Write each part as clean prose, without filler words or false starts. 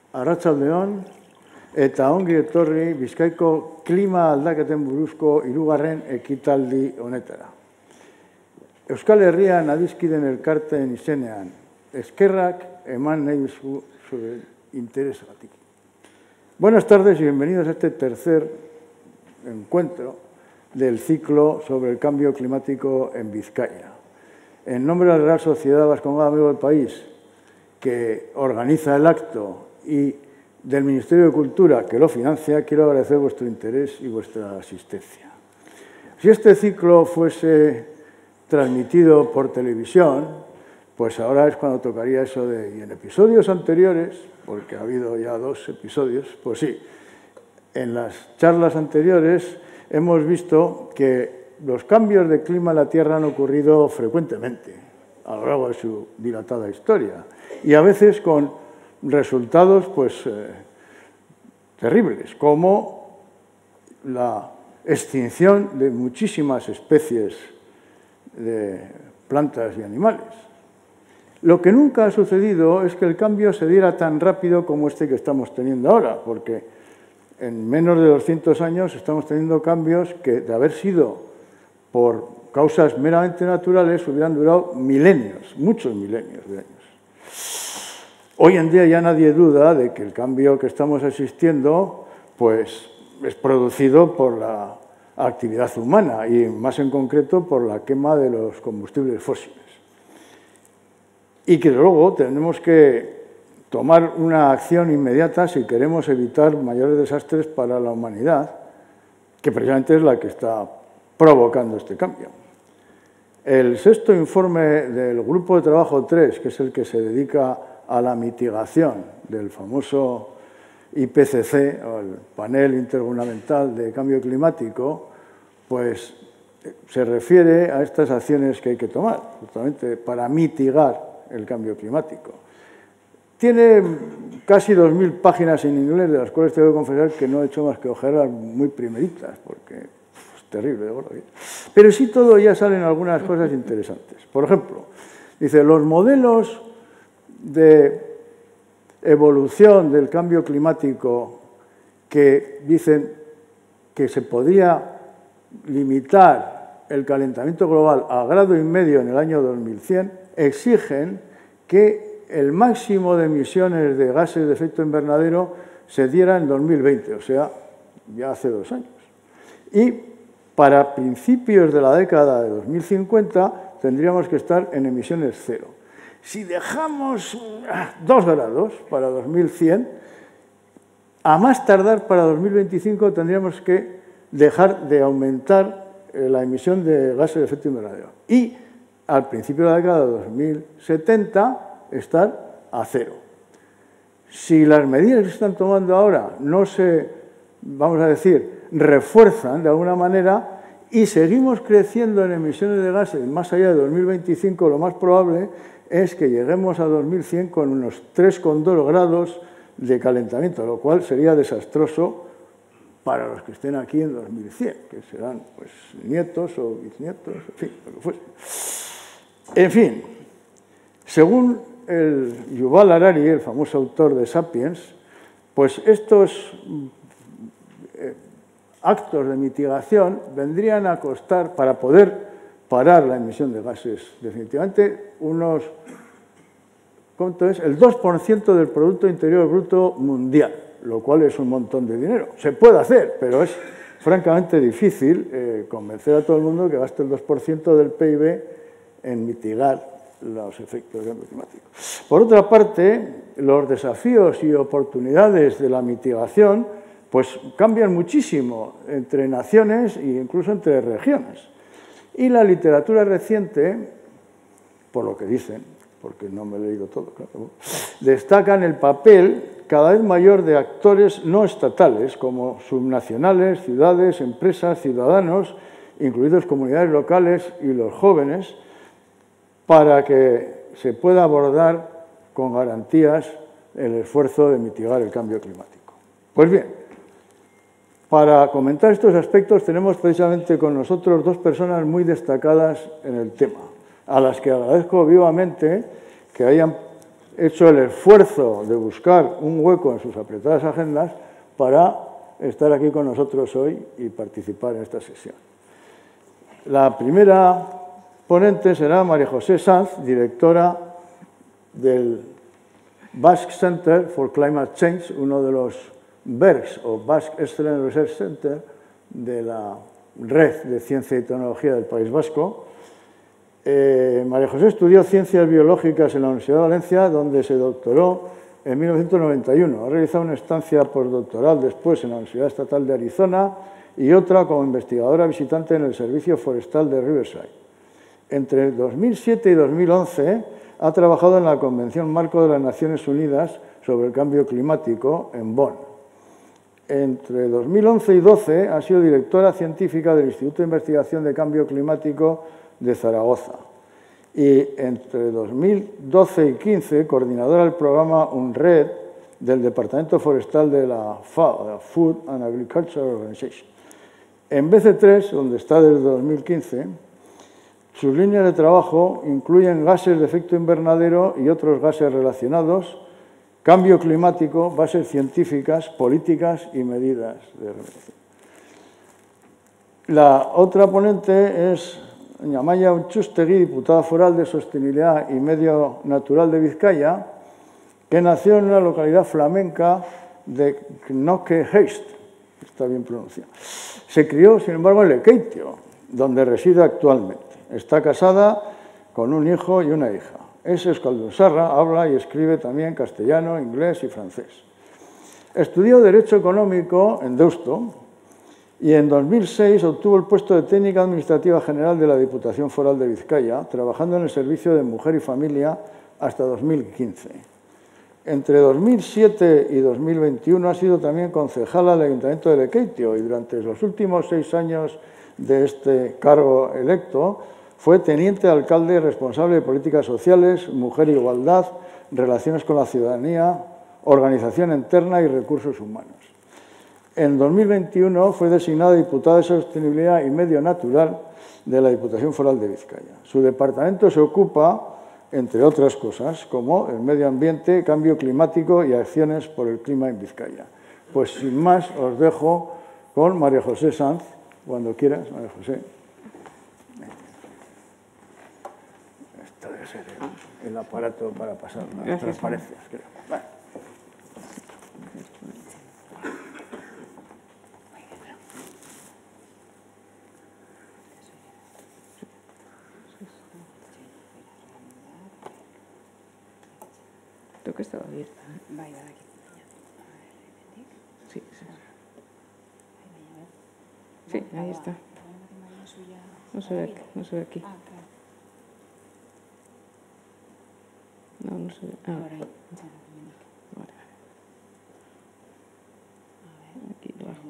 Arratsaldeon eta ongi etorri Bizkaiko klima aldaketen buruzko hirugarren ekitaldi honetara. Euskal Herrian adizkiden elkarteen izenean, eskerrak eman nahi duzu zure interesagatik. Buenas tardes y bienvenidos a este tercer encuentro del ciclo sobre el cambio climático en Vizcaya. En nombre de la Real Sociedad Vascongada Amigo del País, que organiza el acto, y del Ministerio de Cultura, que lo financia, quiero agradecer vuestro interés y vuestra asistencia. Si este ciclo fuese transmitido por televisión, pues ahora es cuando tocaría eso de... Y en episodios anteriores, porque ha habido ya 2 episodios, pues sí, en las charlas anteriores hemos visto que los cambios de clima en la Tierra han ocurrido frecuentemente a lo largo de su dilatada historia y a veces con resultados pues terribles, como la extinción de muchísimas especies de plantas y animales. Lo que nunca ha sucedido es que el cambio se diera tan rápido como este que estamos teniendo ahora, porque en menos de 200 años estamos teniendo cambios que, de haber sido por causas meramente naturales, hubieran durado milenios, muchos milenios de años. Hoy en día ya nadie duda de que el cambio que estamos asistiendo pues, es producido por la actividad humana y más en concreto por la quema de los combustibles fósiles. Y que luego tenemos que tomar una acción inmediata si queremos evitar mayores desastres para la humanidad, que precisamente es la que está provocando este cambio. El 6º informe del Grupo de Trabajo 3, que es el que se dedica a la mitigación del famoso IPCC, o el Panel Intergubernamental de Cambio Climático, pues se refiere a estas acciones que hay que tomar, justamente para mitigar el cambio climático. Tiene casi 2000 páginas en inglés, de las cuales tengo que confesar que no he hecho más que ojeras muy primeritas, porque es terrible, de verdad. Pero sí todo ya salen algunas cosas interesantes. Por ejemplo, dice, los modelos de evolución del cambio climático que dicen que se podría limitar el calentamiento global a 1,5 grados en el año 2100, exigen que el máximo de emisiones de gases de efecto invernadero se diera en 2020, o sea, ya hace 2 años. Y para principios de la década de 2050 tendríamos que estar en emisiones cero. Si dejamos 2 grados para 2100, a más tardar para 2025 tendríamos que dejar de aumentar la emisión de gases de efecto invernadero. Y al principio de la década de 2070 estar a 0. Si las medidas que se están tomando ahora no se, vamos a decir, refuerzan de alguna manera y seguimos creciendo en emisiones de gases más allá de 2025, lo más probable es que lleguemos a 2100 con unos 3,2 grados de calentamiento, lo cual sería desastroso para los que estén aquí en 2100, que serán pues, nietos o bisnietos, en fin, lo que fuese. En fin, según el Yuval Harari, el famoso autor de Sapiens, pues estos actos de mitigación vendrían a costar, para poder parar la emisión de gases definitivamente, ¿cuánto es? El 2% del Producto Interior Bruto mundial, lo cual es un montón de dinero. Se puede hacer, pero es francamente difícil convencer a todo el mundo que gaste el 2% del PIB en mitigar los efectos del cambio climático. Por otra parte, los desafíos y oportunidades de la mitigación pues cambian muchísimo entre naciones e incluso entre regiones. Y la literatura reciente, por lo que dicen, porque no me he leído todo, claro, destacan el papel cada vez mayor de actores no estatales, como subnacionales, ciudades, empresas, ciudadanos, incluidos comunidades locales y los jóvenes, para que se pueda abordar con garantías el esfuerzo de mitigar el cambio climático. Pues bien, para comentar estos aspectos tenemos precisamente con nosotros 2 personas muy destacadas en el tema, a las que agradezco vivamente que hayan hecho el esfuerzo de buscar un hueco en sus apretadas agendas para estar aquí con nosotros hoy y participar en esta sesión. La primera ponente será María José Sanz, directora del Basque Center for Climate Change, uno de los BERCs, o Basque Excellent Research Center, de la red de ciencia y tecnología del País Vasco. María José estudió Ciencias Biológicas en la Universidad de Valencia, donde se doctoró en 1991. Ha realizado una estancia postdoctoral después en la Universidad Estatal de Arizona y otra como investigadora visitante en el Servicio Forestal de Riverside. Entre 2007 y 2011 ha trabajado en la Convención Marco de las Naciones Unidas sobre el Cambio Climático en Bonn. Entre 2011 y 2012 ha sido directora científica del Instituto de Investigación de Cambio Climático de Zaragoza. Y entre 2012 y 2015, coordinadora del programa UNRED del Departamento Forestal de la FAO, la Food and Agriculture Organization. En BC3, donde está desde 2015, sus líneas de trabajo incluyen gases de efecto invernadero y otros gases relacionados, cambio climático, bases científicas, políticas y medidas de remediación. La otra ponente es Amaia Utxustegui, diputada foral de Sostenibilidad y Medio Natural de Vizcaya, que nació en una localidad flamenca de Knokke-Heist, está bien pronunciado. Se crió, sin embargo, en Lekeitio, donde reside actualmente. Está casada con un hijo y una hija. Es euskaldunzarra, habla y escribe también castellano, inglés y francés. Estudió Derecho Económico en Deusto y en 2006 obtuvo el puesto de Técnica Administrativa General de la Diputación Foral de Vizcaya, trabajando en el Servicio de Mujer y Familia hasta 2015. Entre 2007 y 2021 ha sido también concejala del Ayuntamiento de Lekeitio y durante los últimos 6 años de este cargo electo fue teniente alcalde responsable de políticas sociales, mujer e igualdad, relaciones con la ciudadanía, organización interna y recursos humanos. En 2021 fue designada diputada de Sostenibilidad y Medio Natural de la Diputación Foral de Vizcaya. Su departamento se ocupa, entre otras cosas, como el medio ambiente, cambio climático y acciones por el clima en Vizcaya. Pues sin más, os dejo con María José Sanz, cuando quieras, María José. Esto debe ser el aparato para pasar las transparencias, creo. Vale. Creo que estaba abierta. Sí, sí. Sí, ahí está. No se ve aquí. No se ve aquí. No, no se ve. Ah, vale. Aquí debajo.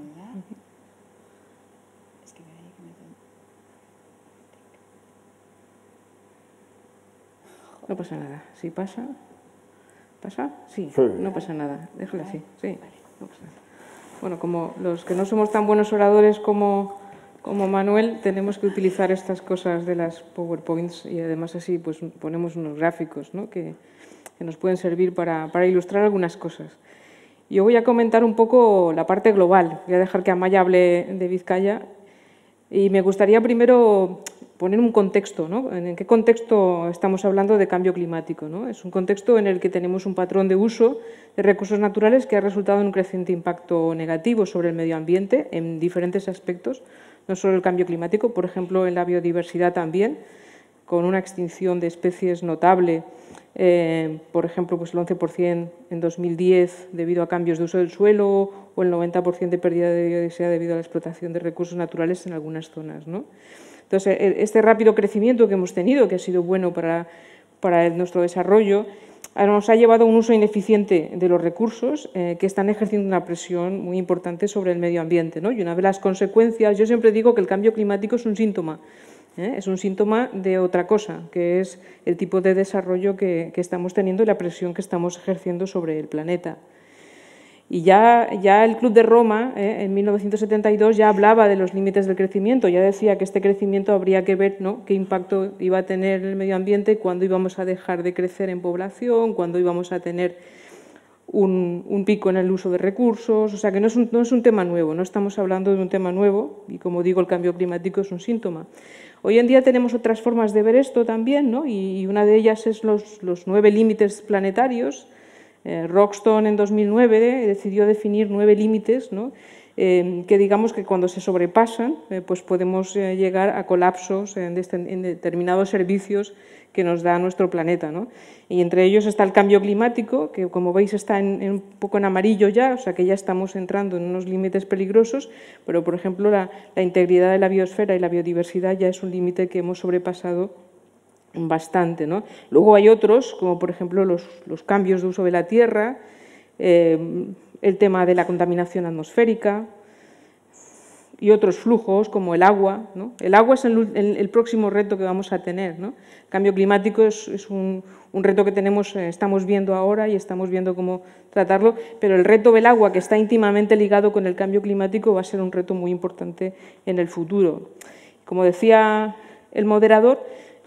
No pasa nada. Si pasa... ¿Pasa? Sí, sí, no pasa nada. Déjala así. Sí, no pasa nada. Bueno, como los que no somos tan buenos oradores como Manuel, tenemos que utilizar estas cosas de las PowerPoints y además así pues ponemos unos gráficos, ¿no? que nos pueden servir para ilustrar algunas cosas. Yo voy a comentar un poco la parte global. Voy a dejar que Amaia hable de Vizcaya y me gustaría primero poner un contexto, ¿no? ¿En qué contexto estamos hablando de cambio climático, ¿no? Es un contexto en el que tenemos un patrón de uso de recursos naturales que ha resultado en un creciente impacto negativo sobre el medio ambiente en diferentes aspectos, no solo el cambio climático, por ejemplo, en la biodiversidad también, con una extinción de especies notable, por ejemplo, pues el 11% en 2010 debido a cambios de uso del suelo o el 90% de pérdida de biodiversidad debido a la explotación de recursos naturales en algunas zonas, ¿no? Entonces, este rápido crecimiento que hemos tenido, que ha sido bueno para nuestro desarrollo, nos ha llevado a un uso ineficiente de los recursos que están ejerciendo una presión muy importante sobre el medio ambiente, ¿no? Y una de las consecuencias, yo siempre digo que el cambio climático es un síntoma de otra cosa, que es el tipo de desarrollo que estamos teniendo y la presión que estamos ejerciendo sobre el planeta. Y ya el Club de Roma, en 1972, ya hablaba de los límites del crecimiento, ya decía que este crecimiento habría que ver, ¿no?, qué impacto iba a tener en el medio ambiente, cuándo íbamos a dejar de crecer en población, cuándo íbamos a tener un pico en el uso de recursos. O sea, que no es un tema nuevo, no estamos hablando de un tema nuevo, y como digo, el cambio climático es un síntoma. Hoy en día tenemos otras formas de ver esto también, ¿no?, y una de ellas es los 9 límites planetarios. Rockstone en 2009 decidió definir 9 límites, ¿no?, que digamos que cuando se sobrepasan pues podemos llegar a colapsos en determinados servicios que nos da nuestro planeta, ¿no? Y entre ellos está el cambio climático, que como veis está un poco en amarillo ya, o sea que ya estamos entrando en unos límites peligrosos, pero por ejemplo la integridad de la biosfera y la biodiversidad ya es un límite que hemos sobrepasado bastante, ¿no? Luego hay otros, como por ejemplo los cambios de uso de la tierra, el tema de la contaminación atmosférica y otros flujos como el agua, ¿no? El agua es el próximo reto que vamos a tener, ¿no? El cambio climático es un reto que estamos viendo ahora y estamos viendo cómo tratarlo, pero el reto del agua, que está íntimamente ligado con el cambio climático, va a ser un reto muy importante en el futuro. Como decía el moderador,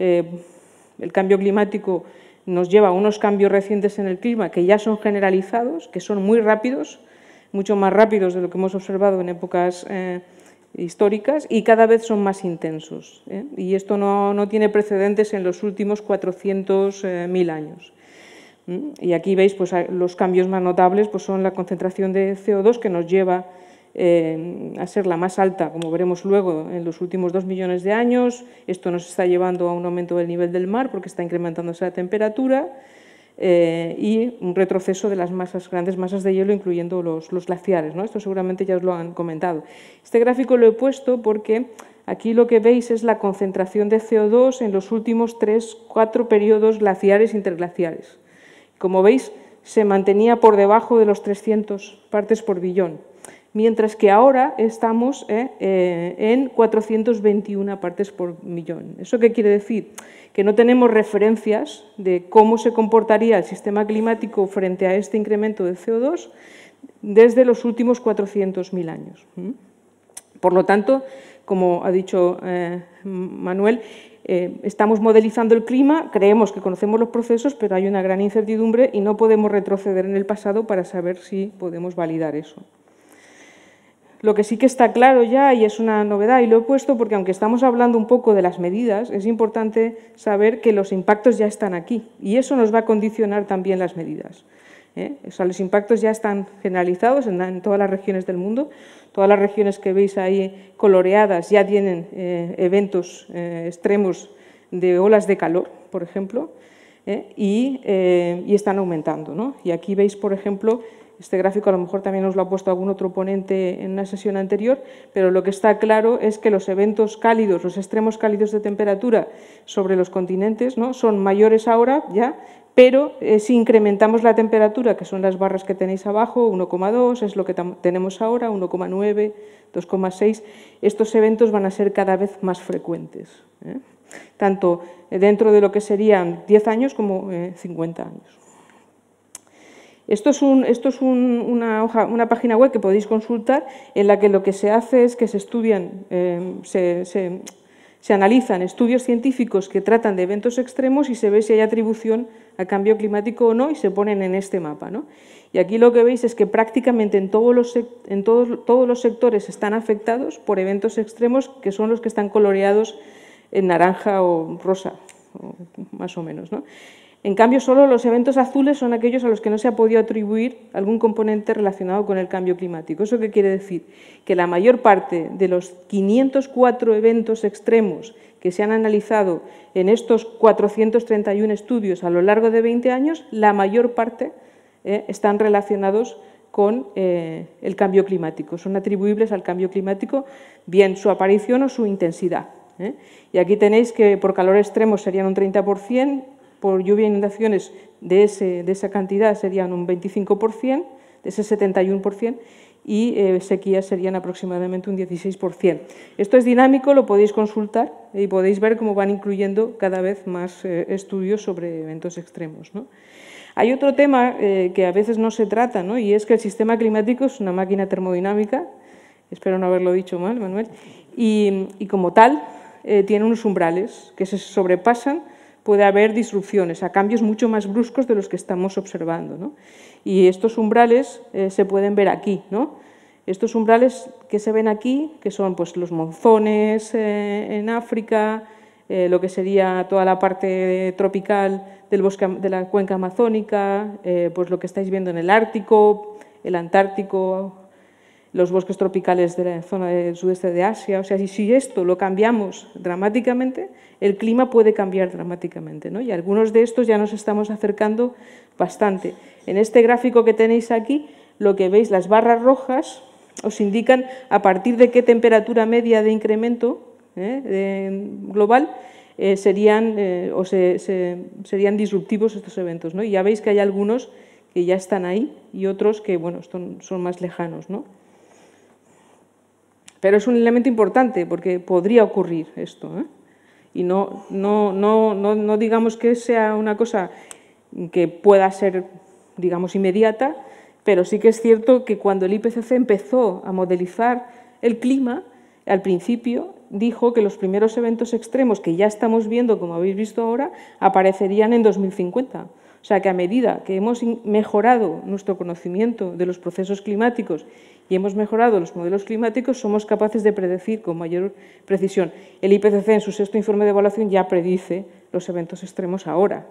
el cambio climático nos lleva a unos cambios recientes en el clima que ya son generalizados, que son muy rápidos, mucho más rápidos de lo que hemos observado en épocas históricas, y cada vez son más intensos. Y esto no tiene precedentes en los últimos 400.000 años. Y aquí veis pues, los cambios más notables pues, son la concentración de CO2, que nos lleva a ser la más alta, como veremos luego, en los últimos 2 millones de años. Esto nos está llevando a un aumento del nivel del mar porque está incrementándose la temperatura, y un retroceso de las grandes masas de hielo, incluyendo los glaciares, ¿no? Esto seguramente ya os lo han comentado. Este gráfico lo he puesto porque aquí lo que veis es la concentración de CO2 en los últimos 3-4 periodos glaciares e interglaciares. Como veis, se mantenía por debajo de los 300 partes por billón, mientras que ahora estamos en 421 partes por millón. ¿Eso qué quiere decir? Que no tenemos referencias de cómo se comportaría el sistema climático frente a este incremento de CO2 desde los últimos 400.000 años. Por lo tanto, como ha dicho Manuel, estamos modelizando el clima, creemos que conocemos los procesos, pero hay una gran incertidumbre y no podemos retroceder en el pasado para saber si podemos validar eso. Lo que sí que está claro ya, y es una novedad, y lo he puesto porque aunque estamos hablando un poco de las medidas, es importante saber que los impactos ya están aquí, y eso nos va a condicionar también las medidas. O sea, los impactos ya están generalizados en todas las regiones del mundo. Todas las regiones que veis ahí coloreadas ya tienen eventos extremos de olas de calor, por ejemplo, y están aumentando, ¿no? Y aquí veis, por ejemplo, este gráfico a lo mejor también os lo ha puesto algún otro ponente en una sesión anterior, pero lo que está claro es que los eventos cálidos, los extremos cálidos de temperatura sobre los continentes, ¿no?, son mayores ahora ya, pero si incrementamos la temperatura, que son las barras que tenéis abajo, 1,2 es lo que tenemos ahora, 1,9, 2,6, estos eventos van a ser cada vez más frecuentes, tanto dentro de lo que serían 10 años como 50 años. Esto es una página web que podéis consultar, en la que lo que se hace es que se estudian, se analizan estudios científicos que tratan de eventos extremos y se ve si hay atribución a cambio climático o no, y se ponen en este mapa, ¿no? Y aquí lo que veis es que prácticamente en todos los sectores están afectados por eventos extremos, que son los que están coloreados en naranja o rosa, o más o menos, ¿no? En cambio, solo los eventos azules son aquellos a los que no se ha podido atribuir algún componente relacionado con el cambio climático. ¿Eso qué quiere decir? Que la mayor parte de los 504 eventos extremos que se han analizado en estos 431 estudios a lo largo de 20 años, la mayor parte están relacionados con el cambio climático. Son atribuibles al cambio climático, bien su aparición o su intensidad. Y aquí tenéis que por calor extremo serían un 30%, por lluvia e inundaciones de esa cantidad serían un 25%, de ese 71%, y sequías serían aproximadamente un 16%. Esto es dinámico, lo podéis consultar y podéis ver cómo van incluyendo cada vez más estudios sobre eventos extremos, ¿no? Hay otro tema que a veces no se trata, ¿no? Y es que el sistema climático es una máquina termodinámica, espero no haberlo dicho mal, Manuel, y como tal tiene unos umbrales que se sobrepasan, puede haber disrupciones, a cambios mucho más bruscos de los que estamos observando, ¿no? Y estos umbrales se pueden ver aquí, ¿no? Estos umbrales que se ven aquí, que son pues, los monzones en África, lo que sería toda la parte tropical del bosque, de la cuenca amazónica, pues lo que estáis viendo en el Ártico, el Antártico, los bosques tropicales de la zona del sudeste de Asia. O sea, si esto lo cambiamos dramáticamente, el clima puede cambiar dramáticamente, ¿no? Y algunos de estos ya nos estamos acercando bastante. En este gráfico que tenéis aquí, lo que veis, las barras rojas, os indican a partir de qué temperatura media de incremento global serían disruptivos estos eventos, ¿no? Y ya veis que hay algunos que ya están ahí y otros que, bueno, son más lejanos, ¿no? Pero es un elemento importante porque podría ocurrir esto, ¿eh? Y no digamos que sea una cosa que pueda ser, digamos, inmediata, pero sí que es cierto que cuando el IPCC empezó a modelizar el clima, al principio dijo que los primeros eventos extremos que ya estamos viendo, como habéis visto ahora, aparecerían en 2050. O sea que a medida que hemos mejorado nuestro conocimiento de los procesos climáticos y hemos mejorado los modelos climáticos, somos capaces de predecir con mayor precisión. El IPCC en su 6º informe de evaluación ya predice los eventos extremos ahora.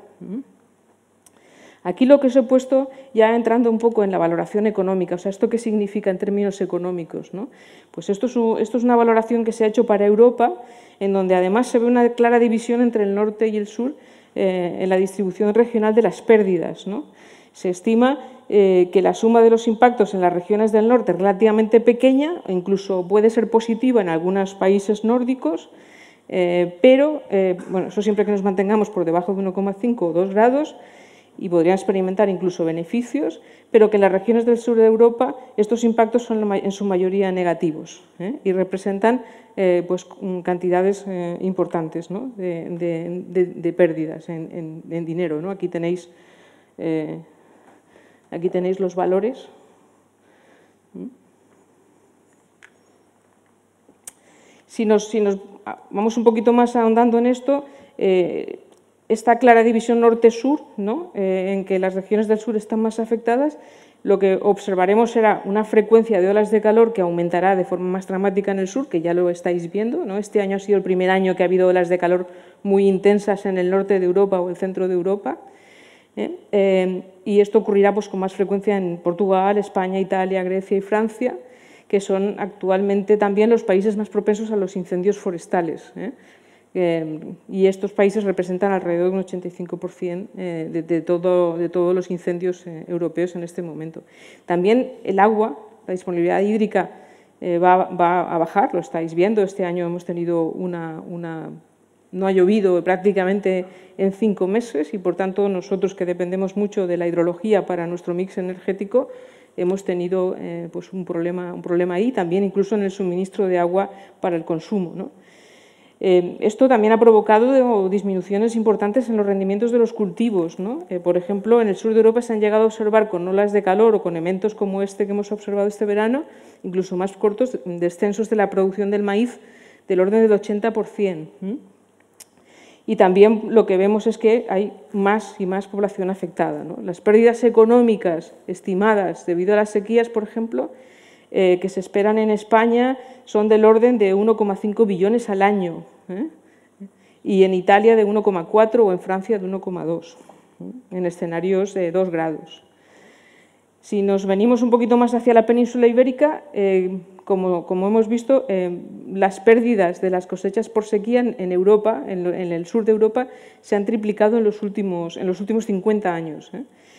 Aquí lo que os he puesto, ya entrando un poco en la valoración económica, o sea, ¿esto qué significa en términos económicos, ¿no? Pues esto es una valoración que se ha hecho para Europa, en donde además se ve una clara división entre el norte y el sur en la distribución regional de las pérdidas, ¿no? Se estima que la suma de los impactos en las regiones del norte es relativamente pequeña, o incluso puede ser positiva en algunos países nórdicos, pero, bueno, eso siempre que nos mantengamos por debajo de 1,5 o 2 grados, y podrían experimentar incluso beneficios, pero que en las regiones del sur de Europa estos impactos son en su mayoría negativos, y representan pues, cantidades importantes, ¿no? de pérdidas en dinero, ¿no? Aquí tenéis los valores. Si nos vamos un poquito más ahondando en esto, esta clara división norte-sur, ¿no? En que las regiones del sur están más afectadas, lo que observaremos será una frecuencia de olas de calor que aumentará de forma más dramática en el sur, que ya lo estáis viendo, ¿no? Este año ha sido el primer año que ha habido olas de calor muy intensas en el norte de Europa o el centro de Europa, y esto ocurrirá pues, con más frecuencia en Portugal, España, Italia, Grecia y Francia, que son actualmente también los países más propensos a los incendios forestales, y estos países representan alrededor de un 85% de todos los incendios europeos en este momento. También el agua, la disponibilidad hídrica va a bajar, lo estáis viendo. Este año hemos tenido no ha llovido prácticamente en 5 meses y, por tanto, nosotros que dependemos mucho de la hidrología para nuestro mix energético, hemos tenido pues un problema ahí, también incluso en el suministro de agua para el consumo, ¿no? Esto también ha provocado disminuciones importantes en los rendimientos de los cultivos, ¿no? Por ejemplo, en el sur de Europa se han llegado a observar con olas de calor o con eventos como este que hemos observado este verano, incluso más cortos, descensos de la producción del maíz del orden del 80%. Y también lo que vemos es que hay más y más población afectada, ¿no? Las pérdidas económicas estimadas debido a las sequías, por ejemplo, que se esperan en España son del orden de 1,5 billones al año, y en Italia de 1,4 o en Francia de 1,2, en escenarios de 2 grados. Si nos venimos un poquito más hacia la península ibérica, como hemos visto, las pérdidas de las cosechas por sequía en Europa, en el sur de Europa, se han triplicado en los últimos 50 años.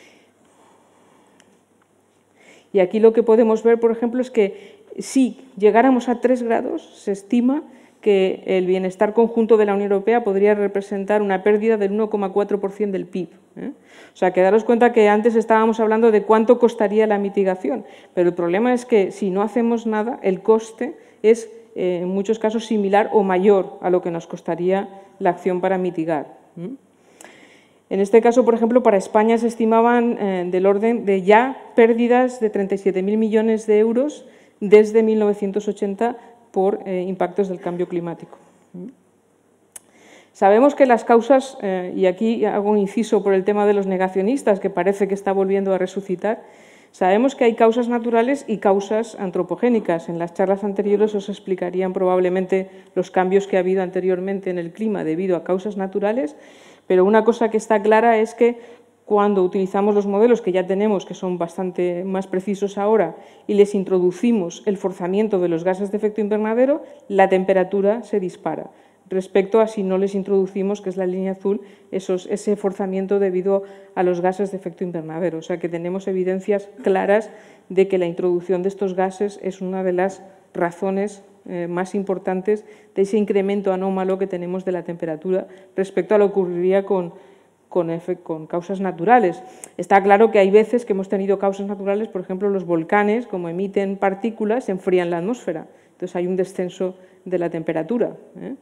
Y aquí lo que podemos ver, por ejemplo, es que si llegáramos a 3 grados, se estima que el bienestar conjunto de la Unión Europea podría representar una pérdida del 1,4% del PIB. O sea, que daros cuenta que antes estábamos hablando de cuánto costaría la mitigación, pero el problema es que si no hacemos nada, el coste es en muchos casos similar o mayor a lo que nos costaría la acción para mitigar. En este caso, por ejemplo, para España se estimaban del orden de ya pérdidas de 37.000 millones de euros desde 1980 por impactos del cambio climático. Sabemos que las causas, y aquí hago un inciso por el tema de los negacionistas, que parece que está volviendo a resucitar, sabemos que hay causas naturales y causas antropogénicas. En las charlas anteriores os explicarían probablemente los cambios que ha habido anteriormente en el clima debido a causas naturales, pero una cosa que está clara es que cuando utilizamos los modelos que ya tenemos, que son bastante más precisos ahora, y les introducimos el forzamiento de los gases de efecto invernadero, la temperatura se dispara. Respecto a si no les introducimos, que es la línea azul, ese forzamiento debido a los gases de efecto invernadero. O sea que tenemos evidencias claras de que la introducción de estos gases es una de las razones más importantes de ese incremento anómalo que tenemos de la temperatura respecto a lo que ocurriría con causas naturales. Está claro que hay veces que hemos tenido causas naturales, por ejemplo, los volcanes, como emiten partículas, enfrían la atmósfera. Entonces hay un descenso de la temperatura,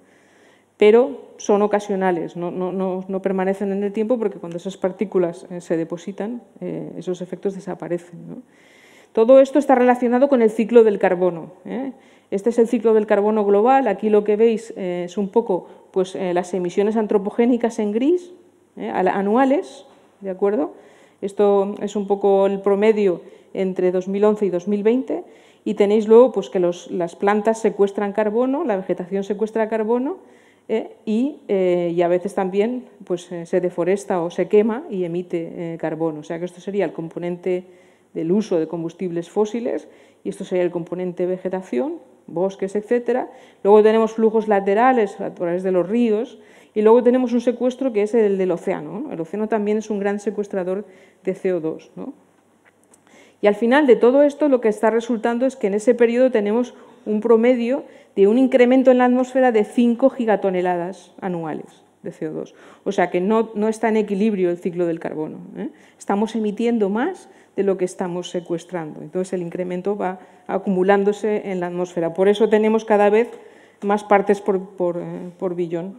pero son ocasionales, no permanecen en el tiempo porque cuando esas partículas se depositan, esos efectos desaparecen, ¿no? Todo esto está relacionado con el ciclo del carbono. Este es el ciclo del carbono global. Aquí lo que veis es un poco pues, las emisiones antropogénicas en gris, anuales, ¿de acuerdo? Esto es un poco el promedio entre 2011 y 2020 y tenéis luego pues, que las plantas secuestran carbono, la vegetación secuestra carbono y a veces también pues, se deforesta o se quema y emite carbono. O sea que esto sería el componente del uso de combustibles fósiles y esto sería el componente vegetación, bosques, etcétera. Luego tenemos flujos laterales a través de los ríos y luego tenemos un secuestro que es el del océano, ¿no? El océano también es un gran secuestrador de CO2, ¿no? Y al final de todo esto lo que está resultando es que en ese periodo tenemos un promedio de un incremento en la atmósfera de 5 gigatoneladas anuales de CO2. O sea que no está en equilibrio el ciclo del carbono. Estamos emitiendo más de lo que estamos secuestrando. Entonces el incremento va acumulándose en la atmósfera. Por eso tenemos cada vez más partes por millón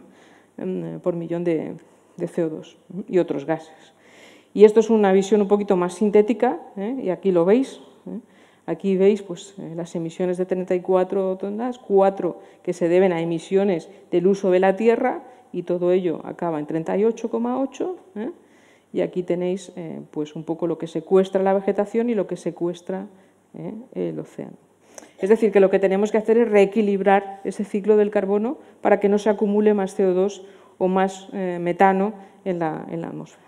de CO2 y otros gases. Y esto es una visión un poquito más sintética, y aquí lo veis. Aquí veis pues, las emisiones de 34 toneladas, 4 que se deben a emisiones del uso de la tierra, y todo ello acaba en 38,8. Y aquí tenéis pues, un poco lo que secuestra la vegetación y lo que secuestra el océano. Es decir, que lo que tenemos que hacer es reequilibrar ese ciclo del carbono para que no se acumule más CO2 o más metano en la atmósfera.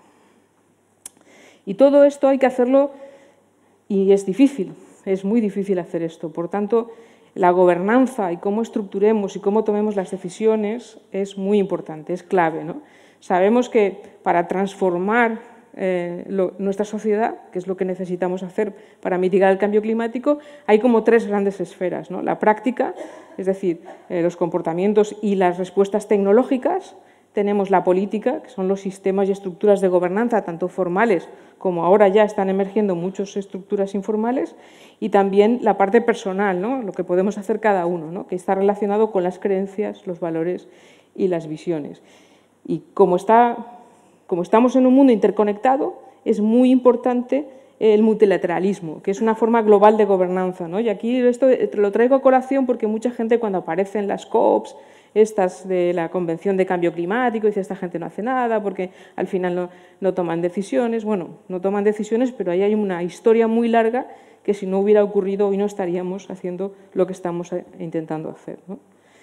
Y todo esto hay que hacerlo, y es difícil, es muy difícil hacer esto. Por tanto, la gobernanza y cómo estructuremos y cómo tomemos las decisiones es muy importante, es clave, ¿no? Sabemos que para transformar nuestra sociedad, que es lo que necesitamos hacer para mitigar el cambio climático, hay como 3 grandes esferas, ¿no? La práctica, es decir, los comportamientos y las respuestas tecnológicas. Tenemos la política, que son los sistemas y estructuras de gobernanza, tanto formales como ahora ya están emergiendo muchas estructuras informales, y también la parte personal, ¿no? Lo que podemos hacer cada uno, ¿no? Que está relacionado con las creencias, los valores y las visiones. Y como estamos en un mundo interconectado, es muy importante el multilateralismo, que es una forma global de gobernanza, ¿no? Y aquí esto lo traigo a colación porque mucha gente cuando aparecen las COPs, estas de la Convención de Cambio Climático, dice esta gente no hace nada porque al final no toman decisiones. Bueno, no toman decisiones, pero ahí hay una historia muy larga que si no hubiera ocurrido hoy no estaríamos haciendo lo que estamos intentando hacer, ¿no?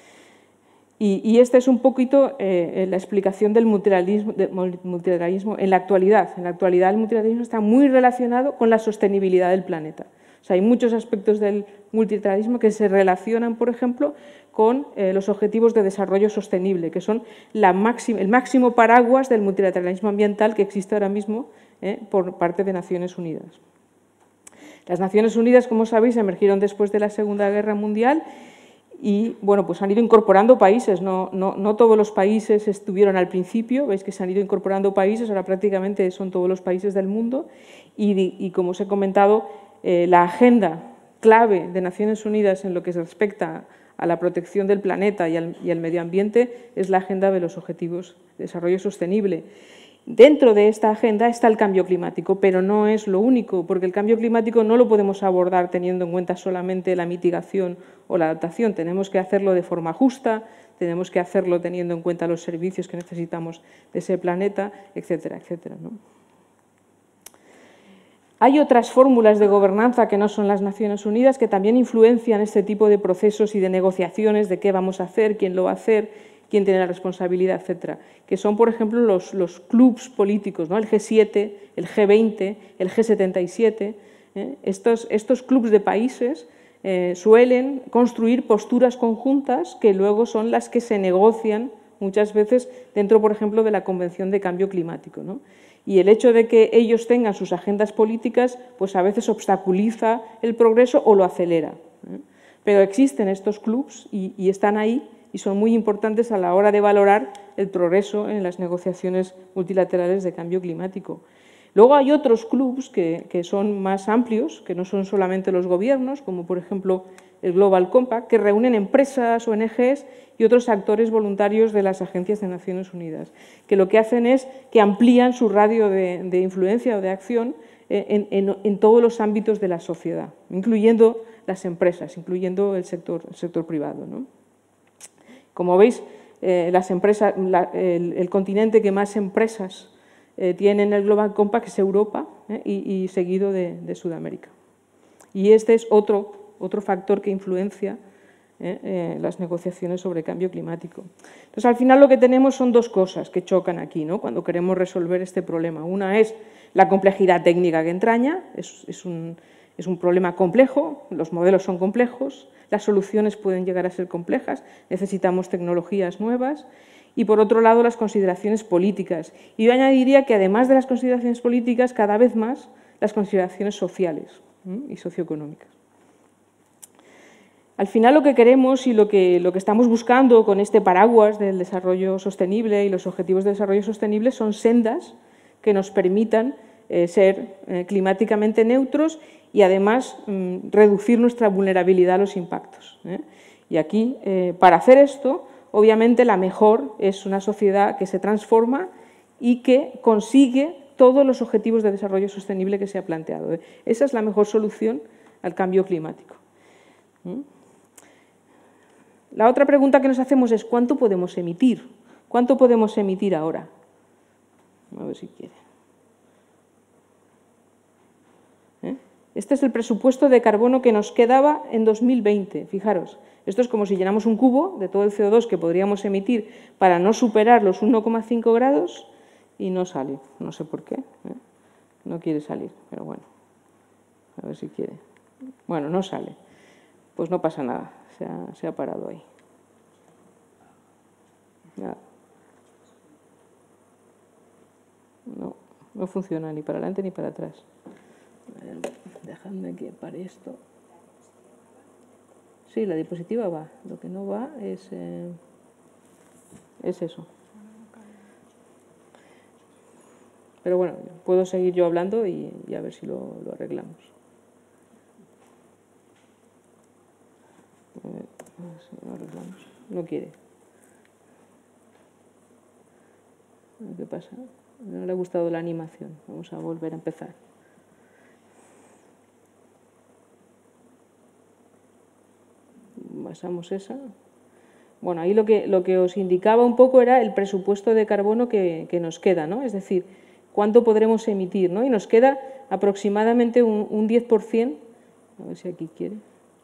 Y esta es un poquito la explicación del multilateralismo en la actualidad. En la actualidad el multilateralismo está muy relacionado con la sostenibilidad del planeta. O sea, hay muchos aspectos del multilateralismo que se relacionan, por ejemplo, con los objetivos de desarrollo sostenible, que son el máximo paraguas del multilateralismo ambiental que existe ahora mismo por parte de Naciones Unidas. Las Naciones Unidas, como sabéis, emergieron después de la Segunda Guerra Mundial Y bueno, pues han ido incorporando países, no todos los países estuvieron al principio, veis que se han ido incorporando países, ahora prácticamente son todos los países del mundo y como os he comentado, la agenda clave de Naciones Unidas en lo que se respecta a la protección del planeta y al medio ambiente es la agenda de los Objetivos de Desarrollo Sostenible. Dentro de esta agenda está el cambio climático, pero no es lo único, porque el cambio climático no lo podemos abordar teniendo en cuenta solamente la mitigación o la adaptación. Tenemos que hacerlo de forma justa, tenemos que hacerlo teniendo en cuenta los servicios que necesitamos de ese planeta, etcétera, etcétera, ¿no? Hay otras fórmulas de gobernanza que no son las Naciones Unidas que también influencian este tipo de procesos y de negociaciones de qué vamos a hacer, quién lo va a hacer, quién tiene la responsabilidad, etcétera, que son, por ejemplo, los clubs políticos, ¿no? El G7, el G20, el G77. Estos clubs de países suelen construir posturas conjuntas que luego son las que se negocian muchas veces dentro, por ejemplo, de la Convención de Cambio Climático, ¿no? Y el hecho de que ellos tengan sus agendas políticas, pues a veces obstaculiza el progreso o lo acelera. Pero existen estos clubs y están ahí, y son muy importantes a la hora de valorar el progreso en las negociaciones multilaterales de cambio climático. Luego hay otros clubs que son más amplios, que no son solamente los gobiernos, como por ejemplo el Global Compact, que reúnen empresas, ONGs y otros actores voluntarios de las agencias de Naciones Unidas, que lo que hacen es que amplían su radio de influencia o de acción en todos los ámbitos de la sociedad, incluyendo las empresas, incluyendo el sector privado, ¿no? Como veis, las empresas, el continente que más empresas tiene en el Global Compact es Europa, y seguido de Sudamérica. Y este es otro factor que influencia las negociaciones sobre cambio climático. Entonces, al final lo que tenemos son dos cosas que chocan aquí, ¿no? Cuando queremos resolver este problema. Una es la complejidad técnica que entraña, es un problema complejo, los modelos son complejos, las soluciones pueden llegar a ser complejas, necesitamos tecnologías nuevas. Y, por otro lado, las consideraciones políticas. Y yo añadiría que, además de las consideraciones políticas, cada vez más las consideraciones sociales y socioeconómicas. Al final, lo que queremos y lo que estamos buscando con este paraguas del desarrollo sostenible y los objetivos de desarrollo sostenible son sendas que nos permitan ser climáticamente neutros y, además, reducir nuestra vulnerabilidad a los impactos. Y aquí, para hacer esto, obviamente la mejor es una sociedad que se transforma y que consigue todos los objetivos de desarrollo sostenible que se ha planteado. Esa es la mejor solución al cambio climático. La otra pregunta que nos hacemos es ¿cuánto podemos emitir? ¿Cuánto podemos emitir ahora? A ver si quiere. Este es el presupuesto de carbono que nos quedaba en 2020, fijaros. Esto es como si llenamos un cubo de todo el CO2 que podríamos emitir para no superar los 1,5 grados y no sale. No sé por qué. No quiere salir, pero bueno. A ver si quiere. Bueno, no sale. Pues no pasa nada. Se ha parado ahí. Nada. No funciona ni para adelante ni para atrás. Dejadme que pare esto. Sí, la diapositiva va. Lo que no va es eso. Pero bueno, puedo seguir yo hablando y a ver si lo arreglamos. A ver si lo arreglamos. No quiere. ¿Qué pasa? No le ha gustado la animación. Vamos a volver a empezar. Pasamos esa. Bueno, ahí lo que os indicaba un poco era el presupuesto de carbono que nos queda, ¿no? Es decir, cuánto podremos emitir, ¿no? Y nos queda aproximadamente un 10%, a ver si aquí quiere.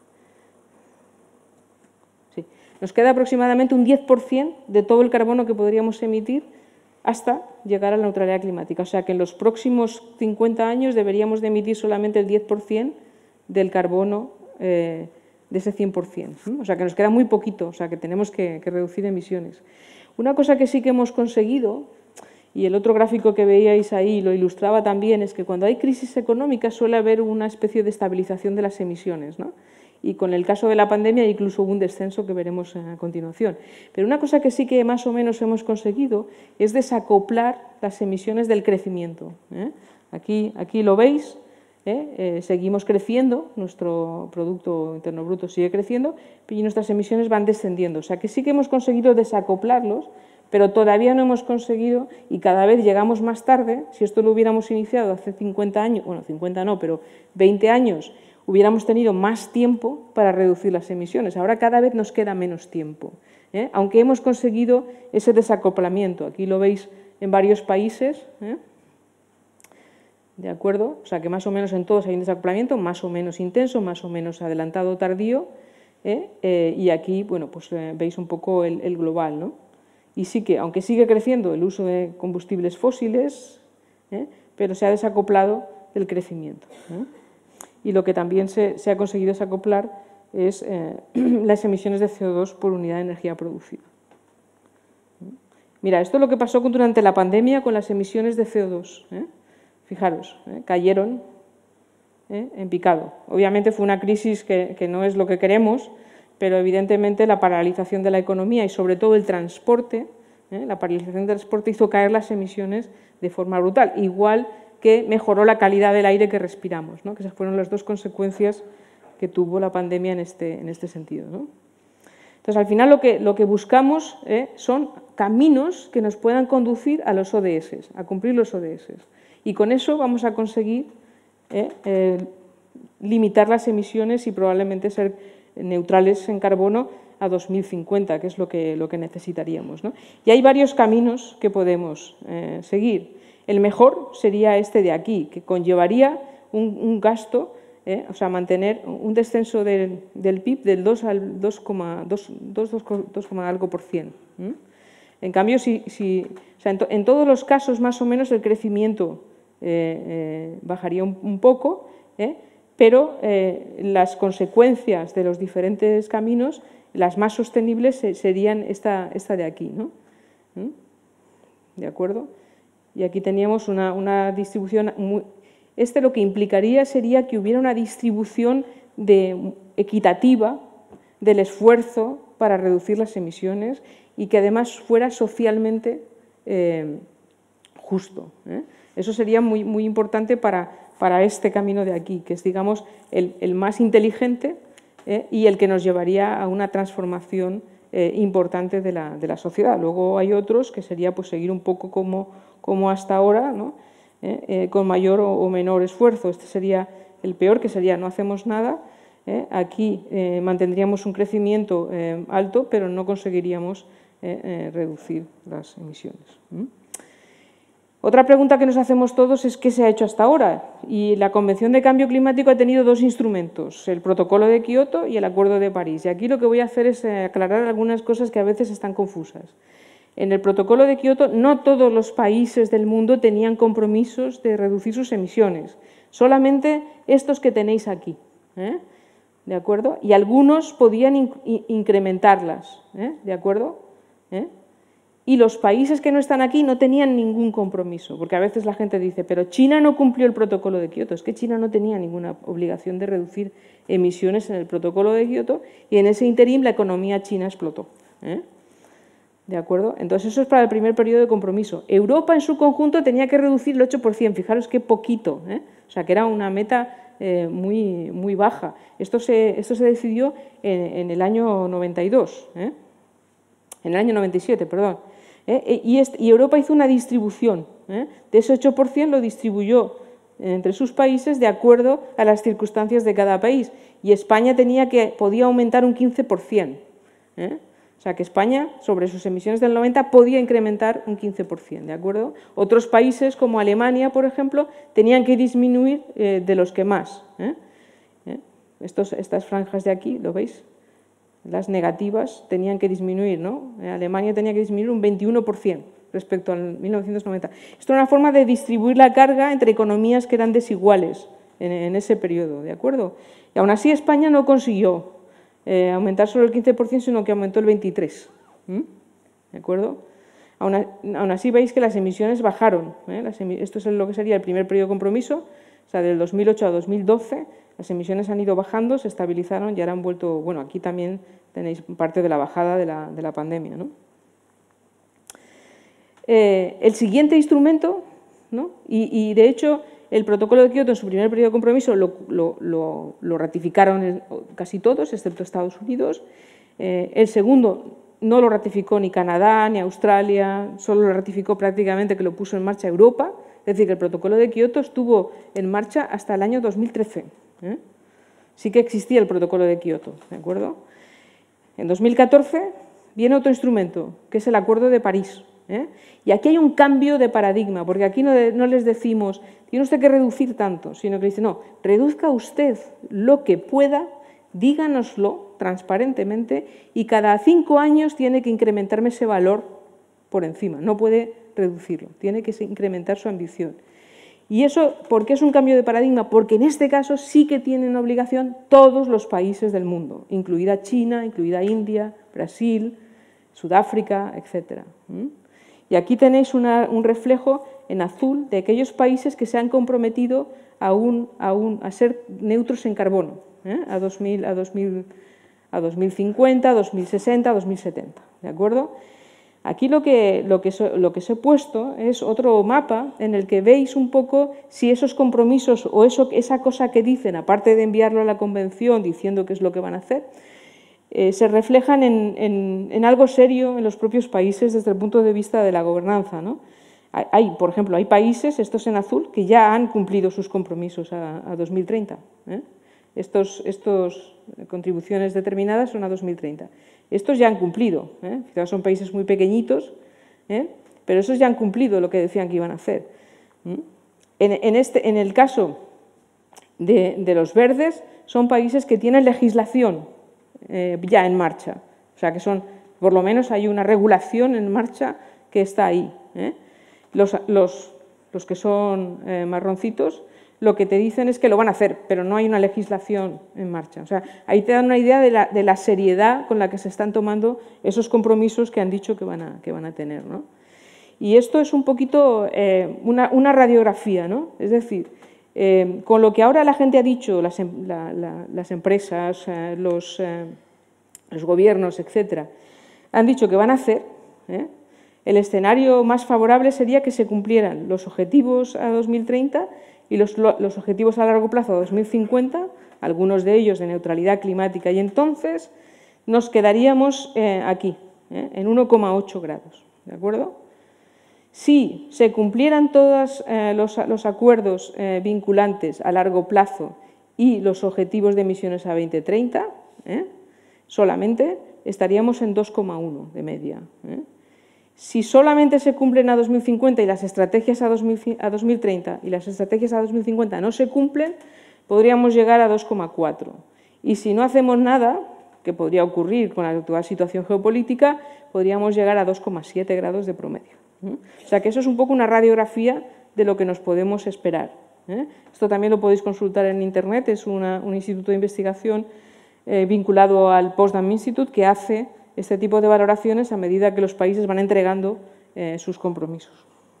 Sí, nos queda aproximadamente un 10% de todo el carbono que podríamos emitir hasta llegar a la neutralidad climática. O sea que en los próximos 50 años deberíamos de emitir solamente el 10% del carbono de ese 100%. O sea que nos queda muy poquito, o sea que tenemos que reducir emisiones. Una cosa que sí que hemos conseguido, y el otro gráfico que veíais ahí lo ilustraba también, es que cuando hay crisis económica suele haber una especie de estabilización de las emisiones, ¿no? y con el caso de la pandemia incluso hubo un descenso que veremos a continuación. Pero una cosa que sí que más o menos hemos conseguido es desacoplar las emisiones del crecimiento. Aquí lo veis, seguimos creciendo, nuestro Producto Interno Bruto sigue creciendo y nuestras emisiones van descendiendo. O sea que sí que hemos conseguido desacoplarlos, pero todavía no hemos conseguido, y cada vez llegamos más tarde. Si esto lo hubiéramos iniciado hace 50 años, bueno, 50 no, pero 20 años, hubiéramos tenido más tiempo para reducir las emisiones. Ahora cada vez nos queda menos tiempo, aunque hemos conseguido ese desacoplamiento. Aquí lo veis en varios países, ¿de acuerdo? O sea que más o menos en todos hay un desacoplamiento, más o menos intenso, más o menos adelantado o tardío, y aquí, bueno, pues veis un poco el global, ¿no? Y sí que, aunque sigue creciendo el uso de combustibles fósiles, pero se ha desacoplado del crecimiento. Y lo que también se ha conseguido desacoplar es las emisiones de CO2 por unidad de energía producida. Mira, esto es lo que pasó durante la pandemia con las emisiones de CO2. Fijaros, cayeron en picado. Obviamente fue una crisis que no es lo que queremos, pero evidentemente la paralización de la economía y sobre todo el transporte, la paralización del transporte hizo caer las emisiones de forma brutal, igual que mejoró la calidad del aire que respiramos, ¿no? Que esas fueron las dos consecuencias que tuvo la pandemia en este sentido, ¿no? Entonces, al final lo que buscamos son caminos que nos puedan conducir a los ODS, a cumplir los ODS. Y con eso vamos a conseguir limitar las emisiones y probablemente ser neutrales en carbono a 2050, que es lo que necesitaríamos, ¿no? Y hay varios caminos que podemos seguir. El mejor sería este de aquí, que conllevaría un gasto, o sea, mantener un descenso del PIB del 2 al 2,algo%. En cambio, o sea, en todos los casos, más o menos, el crecimiento bajaría un poco, pero las consecuencias de los diferentes caminos, las más sostenibles, serían esta de aquí, ¿no? ¿De acuerdo? Y aquí teníamos una distribución lo que implicaría sería que hubiera una distribución equitativa del esfuerzo para reducir las emisiones y que además fuera socialmente justo. Eso sería muy, muy importante para este camino de aquí, que es, digamos, el más inteligente y el que nos llevaría a una transformación importante de la sociedad. Luego hay otros que sería pues, seguir un poco como hasta ahora, ¿no? Con mayor o menor esfuerzo. Este sería el peor, que sería no hacemos nada. Aquí mantendríamos un crecimiento alto, pero no conseguiríamos reducir las emisiones. Otra pregunta que nos hacemos todos es ¿qué se ha hecho hasta ahora? Y la Convención de Cambio Climático ha tenido dos instrumentos, el Protocolo de Kioto y el Acuerdo de París. Y aquí lo que voy a hacer es aclarar algunas cosas que a veces están confusas. En el Protocolo de Kioto no todos los países del mundo tenían compromisos de reducir sus emisiones, solamente estos que tenéis aquí, ¿de acuerdo? Y algunos podían incrementarlas, ¿de acuerdo? Y los países que no están aquí no tenían ningún compromiso, porque a veces la gente dice, pero China no cumplió el Protocolo de Kioto. Es que China no tenía ninguna obligación de reducir emisiones en el Protocolo de Kioto y en ese interín la economía china explotó. ¿De acuerdo? Entonces eso es para el primer periodo de compromiso. Europa en su conjunto tenía que reducir el 8%, fijaros qué poquito, o sea que era una meta muy, muy baja. Esto se decidió en el año 92, en el año 97, perdón. Y Europa hizo una distribución, de ese 8% lo distribuyó entre sus países de acuerdo a las circunstancias de cada país, y España podía aumentar un 15%, o sea que España, sobre sus emisiones del 90, podía incrementar un 15%, ¿de acuerdo? Otros países, como Alemania, por ejemplo, tenían que disminuir de los que más. Estas franjas de aquí, ¿lo veis? Las negativas tenían que disminuir, ¿no? Alemania tenía que disminuir un 21% respecto al 1990. Esto era una forma de distribuir la carga entre economías que eran desiguales en ese periodo, ¿de acuerdo? Y aún así España no consiguió aumentar solo el 15%, sino que aumentó el 23%, ¿de acuerdo? Aún así veis que las emisiones bajaron, esto es lo que sería el primer periodo de compromiso, o sea, del 2008 a 2012, las emisiones han ido bajando, se estabilizaron y ahora han vuelto, bueno, aquí también tenéis parte de la bajada de la pandemia, ¿no? El siguiente instrumento, ¿no? Y de hecho el protocolo de Kioto en su primer periodo de compromiso lo ratificaron casi todos, excepto Estados Unidos. El segundo no lo ratificó ni Canadá ni Australia, solo lo ratificó prácticamente, que lo puso en marcha Europa. Es decir, que el protocolo de Kioto estuvo en marcha hasta el año 2013. Sí que existía el protocolo de Kioto, ¿de acuerdo? En 2014 viene otro instrumento, que es el Acuerdo de París. Y aquí hay un cambio de paradigma, porque aquí no les decimos, tiene usted que reducir tanto, sino que dice, no, reduzca usted lo que pueda, díganoslo transparentemente y cada 5 años tiene que incrementarme ese valor por encima, no puede reducirlo, tiene que incrementar su ambición. Y eso, ¿por qué es un cambio de paradigma? Porque en este caso sí que tienen obligación todos los países del mundo, incluida China, incluida India, Brasil, Sudáfrica, etc. Y aquí tenéis un reflejo en azul de aquellos países que se han comprometido a ser neutros en carbono, a 2050, 2060, 2070, ¿de acuerdo? Aquí lo que os he puesto es otro mapa en el que veis un poco si esos compromisos o esa cosa que dicen, aparte de enviarlo a la convención diciendo qué es lo que van a hacer, se reflejan en algo serio en los propios países desde el punto de vista de la gobernanza, ¿no? Por ejemplo, hay países, estos en azul, que ya han cumplido sus compromisos a 2030. Estos contribuciones determinadas son a 2030. Estos ya han cumplido, quizás son países muy pequeñitos, pero esos ya han cumplido lo que decían que iban a hacer. En el caso de los verdes, son países que tienen legislación ya en marcha, o sea que por lo menos hay una regulación en marcha que está ahí. Los que son marroncitos, lo que te dicen es que lo van a hacer, pero no hay una legislación en marcha. O sea, ahí te dan una idea de la seriedad con la que se están tomando esos compromisos que han dicho que van a tener, ¿no? Y esto es un poquito una radiografía, ¿no? Es decir, con lo que ahora la gente ha dicho, las empresas, los gobiernos, etcétera, han dicho que van a hacer, el escenario más favorable sería que se cumplieran los objetivos a 2030 y los objetivos a largo plazo a 2050, algunos de ellos de neutralidad climática, y entonces nos quedaríamos aquí, en 1,8 grados, ¿de acuerdo? Si se cumplieran todos los acuerdos vinculantes a largo plazo y los objetivos de emisiones a 2030, solamente estaríamos en 2,1 de media. Si solamente se cumplen a 2050 y las estrategias a 2030 y las estrategias a 2050 no se cumplen, podríamos llegar a 2,4. Y si no hacemos nada, que podría ocurrir con la actual situación geopolítica, podríamos llegar a 2,7 grados de promedio. O sea que eso es un poco una radiografía de lo que nos podemos esperar. Esto también lo podéis consultar en Internet, es un instituto de investigación vinculado al Potsdam Institute que hace este tipo de valoraciones a medida que los países van entregando sus compromisos.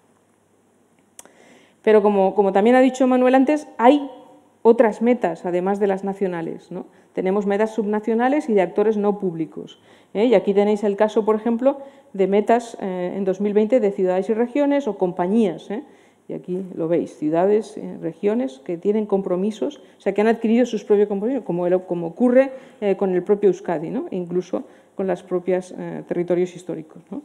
Pero como también ha dicho Manuel antes, hay otras metas, además de las nacionales, ¿no? Tenemos metas subnacionales y de actores no públicos. Y aquí tenéis el caso, por ejemplo, de metas en 2020 de ciudades y regiones o compañías. Y aquí lo veis, ciudades, regiones que tienen compromisos, o sea, que han adquirido sus propios compromisos, como ocurre con el propio Euskadi, ¿no? E incluso con los propios territorios históricos, ¿no?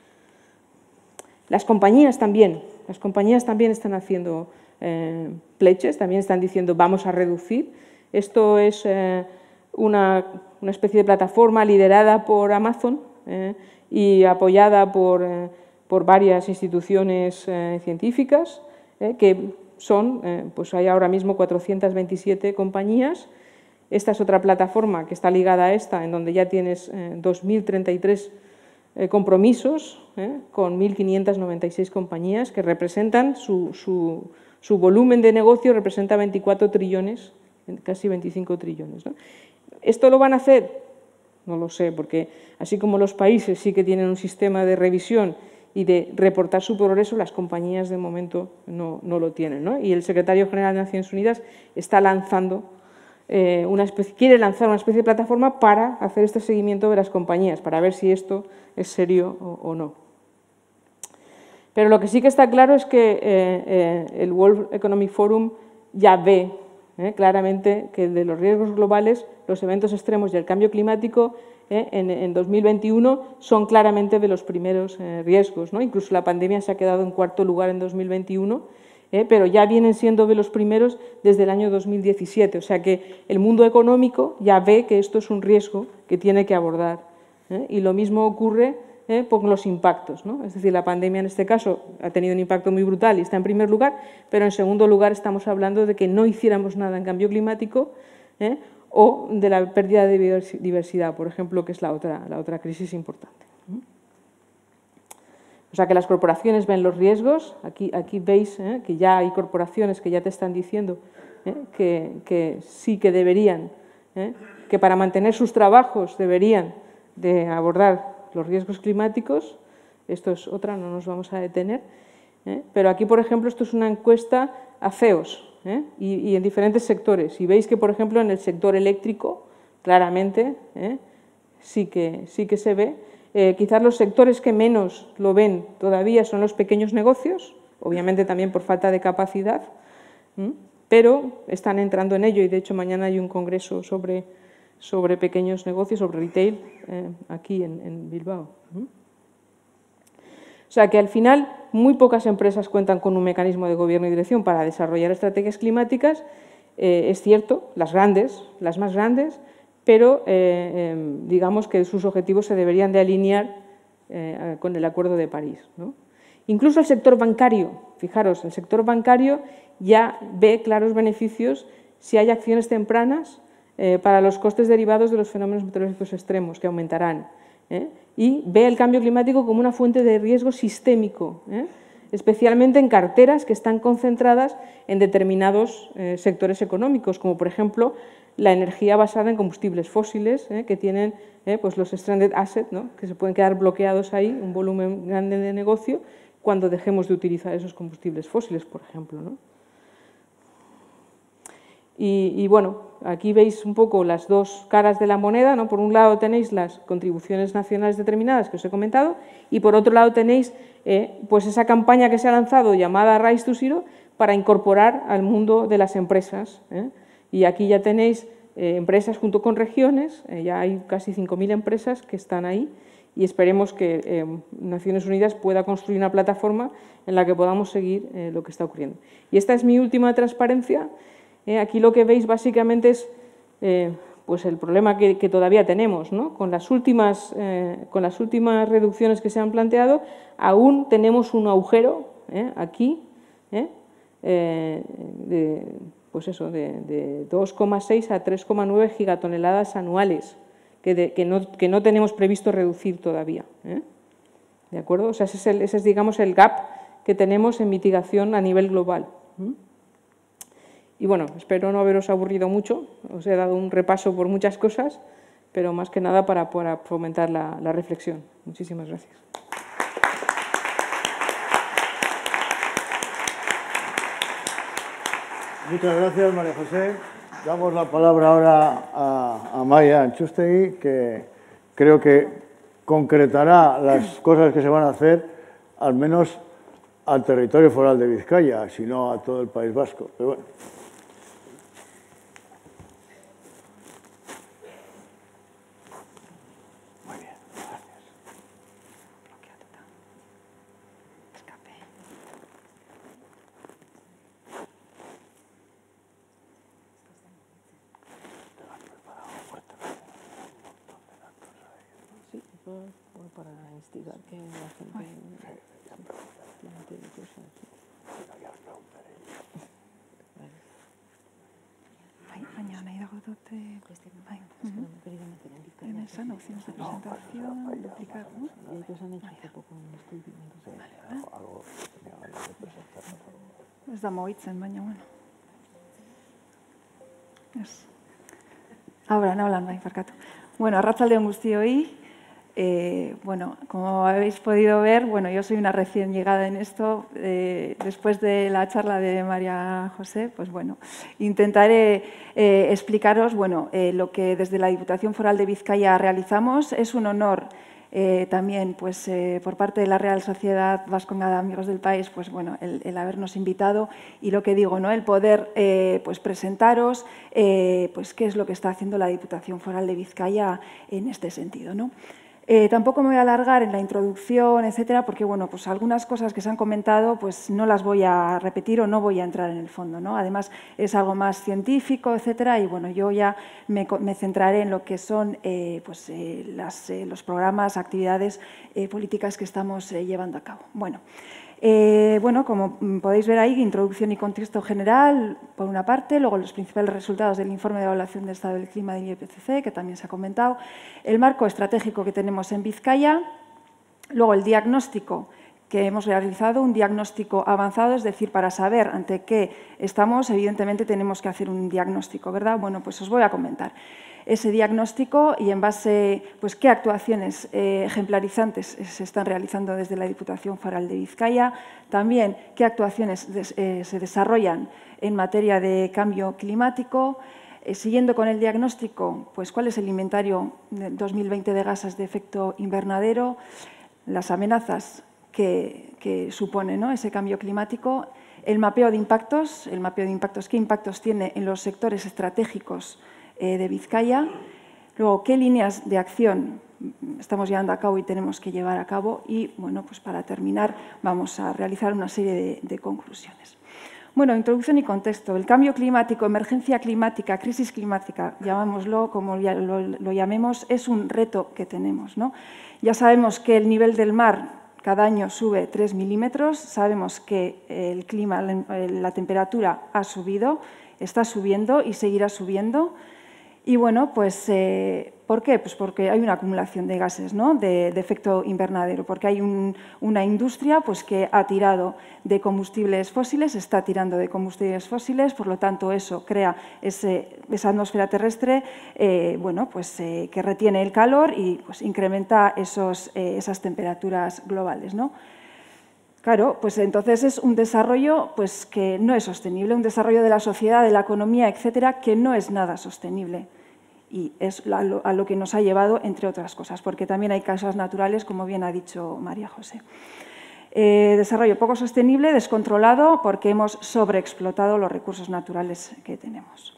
Las compañías también están haciendo pledges, también están diciendo vamos a reducir. Esto es una especie de plataforma liderada por Amazon y apoyada por varias instituciones científicas, que son, pues hay ahora mismo 427 compañías. Esta es otra plataforma que está ligada a esta, en donde ya tienes 2.033 compromisos con 1.596 compañías que representan su volumen de negocio representa 24 trillones, casi 25 trillones, ¿no? ¿Esto lo van a hacer? No lo sé, porque así como los países sí que tienen un sistema de revisión y de reportar su progreso, las compañías de momento no lo tienen, ¿no? Y el secretario general de Naciones Unidas está lanzando quiere lanzar una especie de plataforma para hacer este seguimiento de las compañías, para ver si esto es serio o no. Pero lo que sí que está claro es que el World Economic Forum ya ve claramente que de los riesgos globales, los eventos extremos y el cambio climático en 2021 son claramente de los primeros riesgos, ¿no? Incluso la pandemia se ha quedado en cuarto lugar en 2021, pero ya vienen siendo de los primeros desde el año 2017. O sea que el mundo económico ya ve que esto es un riesgo que tiene que abordar. Y lo mismo ocurre con los impactos, ¿no? Es decir, la pandemia en este caso ha tenido un impacto muy brutal y está en primer lugar, pero en segundo lugar estamos hablando de que no hiciéramos nada en cambio climático o de la pérdida de diversidad, por ejemplo, que es la otra crisis importante. O sea que las corporaciones ven los riesgos, aquí veis que ya hay corporaciones que ya te están diciendo que sí que deberían, que para mantener sus trabajos deberían de abordar los riesgos climáticos. Esto es otra, no nos vamos a detener, pero aquí, por ejemplo, esto es una encuesta a CEOs y en diferentes sectores, y veis que, por ejemplo, en el sector eléctrico, claramente, sí que se ve. Quizás los sectores que menos lo ven todavía son los pequeños negocios, obviamente también por falta de capacidad, pero están entrando en ello y de hecho mañana hay un congreso sobre pequeños negocios, sobre retail, aquí en Bilbao. O sea que al final muy pocas empresas cuentan con un mecanismo de gobierno y dirección para desarrollar estrategias climáticas, es cierto, las más grandes, pero digamos que sus objetivos se deberían de alinear con el Acuerdo de París, ¿no? Incluso el sector bancario, fijaros, el sector bancario ya ve claros beneficios si hay acciones tempranas para los costes derivados de los fenómenos meteorológicos extremos, que aumentarán, y ve el cambio climático como una fuente de riesgo sistémico, especialmente en carteras que están concentradas en determinados sectores económicos, como por ejemplo la energía basada en combustibles fósiles, que tienen pues los stranded assets, ¿no? Que se pueden quedar bloqueados ahí, un volumen grande de negocio, cuando dejemos de utilizar esos combustibles fósiles, por ejemplo, ¿no? Y bueno, aquí veis un poco las dos caras de la moneda, ¿no? Por un lado tenéis las contribuciones nacionales determinadas que os he comentado y por otro lado tenéis pues esa campaña que se ha lanzado llamada Rise to Zero para incorporar al mundo de las empresas. Y aquí ya tenéis empresas junto con regiones, ya hay casi 5.000 empresas que están ahí y esperemos que Naciones Unidas pueda construir una plataforma en la que podamos seguir lo que está ocurriendo. Y esta es mi última transparencia. Aquí lo que veis básicamente es pues el problema que todavía tenemos, ¿no? Con las últimas reducciones que se han planteado, aún tenemos un agujero aquí pues eso, de 2,6 a 3,9 gigatoneladas anuales, que no tenemos previsto reducir todavía. ¿De acuerdo? O sea, ese es, digamos, el gap que tenemos en mitigación a nivel global. Y bueno, espero no haberos aburrido mucho, os he dado un repaso por muchas cosas, pero más que nada para fomentar la reflexión. Muchísimas gracias. Muchas gracias, María José. Damos la palabra ahora a Maya Antxustegi, que creo que concretará las cosas que se van a hacer, al menos al territorio foral de Vizcaya, si no a todo el País Vasco. Pero bueno. Muy bien, gracias. Para instigar que la gente plantee cosas. Mañana irá Godote. En esa no opciones de presentación, duplicar, ¿no? Y ellos han hecho hace poco un estudio. Ez da moitzen, baina, bueno. Ahora, no hablan, barkatu. Bueno, arratsaldeon guztioi. Bueno, como habéis podido ver, bueno, yo soy una recién llegada en esto. Después de la charla de María José, pues bueno, intentaré explicaros, bueno, lo que desde la Diputación Foral de Vizcaya realizamos. Es un honor también, pues, por parte de la Real Sociedad Vascongada Amigos del País, pues bueno, el habernos invitado y lo que digo, ¿no? El poder, pues, presentaros, pues, qué es lo que está haciendo la Diputación Foral de Vizcaya en este sentido, ¿no? Tampoco me voy a alargar en la introducción, etcétera, porque bueno, pues algunas cosas que se han comentado pues no las voy a repetir o no voy a entrar en el fondo, ¿no? Además, es algo más científico, etcétera, y bueno, yo ya me centraré en lo que son los programas, actividades políticas que estamos llevando a cabo. Bueno, como podéis ver ahí, introducción y contexto general, por una parte, luego los principales resultados del informe de evaluación del estado del clima del IPCC, que también se ha comentado, el marco estratégico que tenemos en Vizcaya, luego el diagnóstico que hemos realizado, un diagnóstico avanzado, es decir, para saber ante qué estamos, evidentemente tenemos que hacer un diagnóstico, ¿verdad? Bueno, pues os voy a comentar ese diagnóstico y en base, pues, qué actuaciones ejemplarizantes se están realizando desde la Diputación Foral de Vizcaya, también qué actuaciones se desarrollan en materia de cambio climático, siguiendo con el diagnóstico, pues, cuál es el inventario 2020 de gases de efecto invernadero, las amenazas que supone, ¿no?, ese cambio climático, el mapeo de impactos, qué impactos tiene en los sectores estratégicos de Vizcaya, luego qué líneas de acción estamos llevando a cabo y tenemos que llevar a cabo y, bueno, pues para terminar vamos a realizar una serie de conclusiones. Bueno, introducción y contexto. El cambio climático, emergencia climática, crisis climática, llamámoslo como lo llamemos, es un reto que tenemos, ¿no? Ya sabemos que el nivel del mar cada año sube 3 milímetros, sabemos que el clima, la temperatura ha subido, está subiendo y seguirá subiendo. Y bueno, pues, ¿por qué? Pues porque hay una acumulación de gases, ¿no?, de efecto invernadero, porque hay una industria, pues, que ha tirado de combustibles fósiles, está tirando de combustibles fósiles, por lo tanto eso crea esa atmósfera terrestre, bueno, pues, que retiene el calor y pues, incrementa esas temperaturas globales, ¿no? Claro, pues entonces es un desarrollo pues, que no es sostenible, un desarrollo de la sociedad, de la economía, etcétera, que no es nada sostenible. Y es a lo que nos ha llevado, entre otras cosas, porque también hay causas naturales, como bien ha dicho María José. Desarrollo poco sostenible, descontrolado, porque hemos sobreexplotado los recursos naturales que tenemos.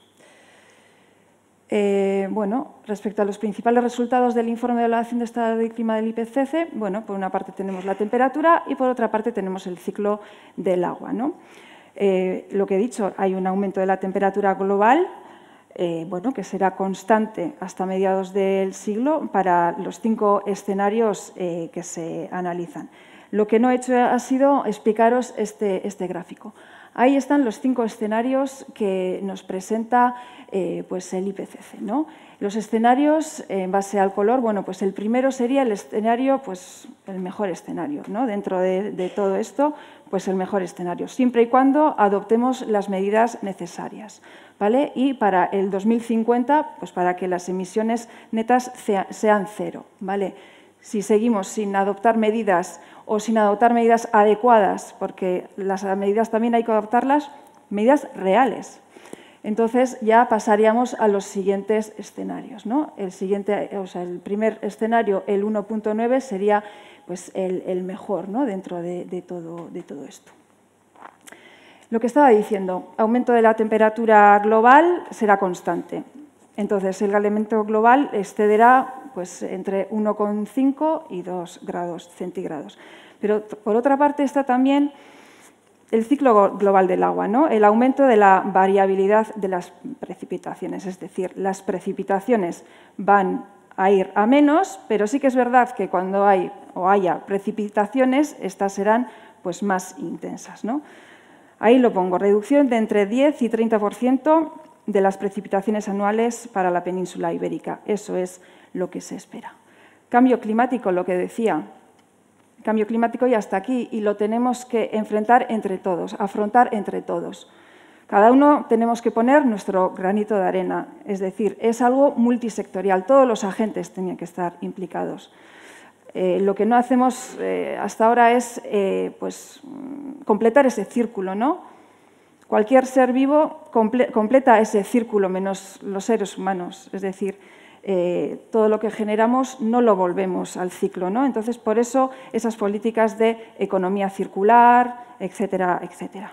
Bueno, respecto a los principales resultados del informe de evaluación de estado del clima del IPCC, bueno, por una parte tenemos la temperatura y por otra parte tenemos el ciclo del agua, ¿no? Lo que he dicho, hay un aumento de la temperatura global, bueno, que será constante hasta mediados del siglo para los 5 escenarios que se analizan. Lo que no he hecho ha sido explicaros este gráfico. Ahí están los 5 escenarios que nos presenta pues el IPCC, ¿no? Los escenarios en base al color, bueno, pues el primero sería el escenario, pues el mejor escenario, ¿no? Dentro de todo esto, pues el mejor escenario, siempre y cuando adoptemos las medidas necesarias, ¿vale? Y para el 2050, pues para que las emisiones netas sean 0, ¿vale? Si seguimos sin adoptar medidas o sin adoptar medidas adecuadas, porque las medidas también hay que adoptarlas, medidas reales. Entonces ya pasaríamos a los siguientes escenarios, ¿no? El primer escenario, el 1.9, sería pues, el mejor, ¿no?, dentro de todo esto. Lo que estaba diciendo, aumento de la temperatura global será constante. Entonces, el elemento global excederá pues, entre 1,5 y 2 grados centígrados. Pero, por otra parte, está también el ciclo global del agua, ¿no? El aumento de la variabilidad de las precipitaciones, es decir, las precipitaciones van a ir a menos, pero sí que es verdad que cuando haya precipitaciones, estas serán pues, más intensas, ¿no? Ahí lo pongo, reducción de entre 10 y 30% de las precipitaciones anuales para la península ibérica. Eso es lo que se espera. Cambio climático, lo que decía. Cambio climático ya está aquí y lo tenemos que enfrentar entre todos, afrontar entre todos. Cada uno tenemos que poner nuestro granito de arena, es decir, es algo multisectorial, todos los agentes tienen que estar implicados. Lo que no hacemos hasta ahora es pues, completar ese círculo, ¿no? Cualquier ser vivo completa ese círculo, menos los seres humanos. Es decir, todo lo que generamos no lo volvemos al ciclo, ¿no? Entonces, por eso esas políticas de economía circular, etcétera, etcétera.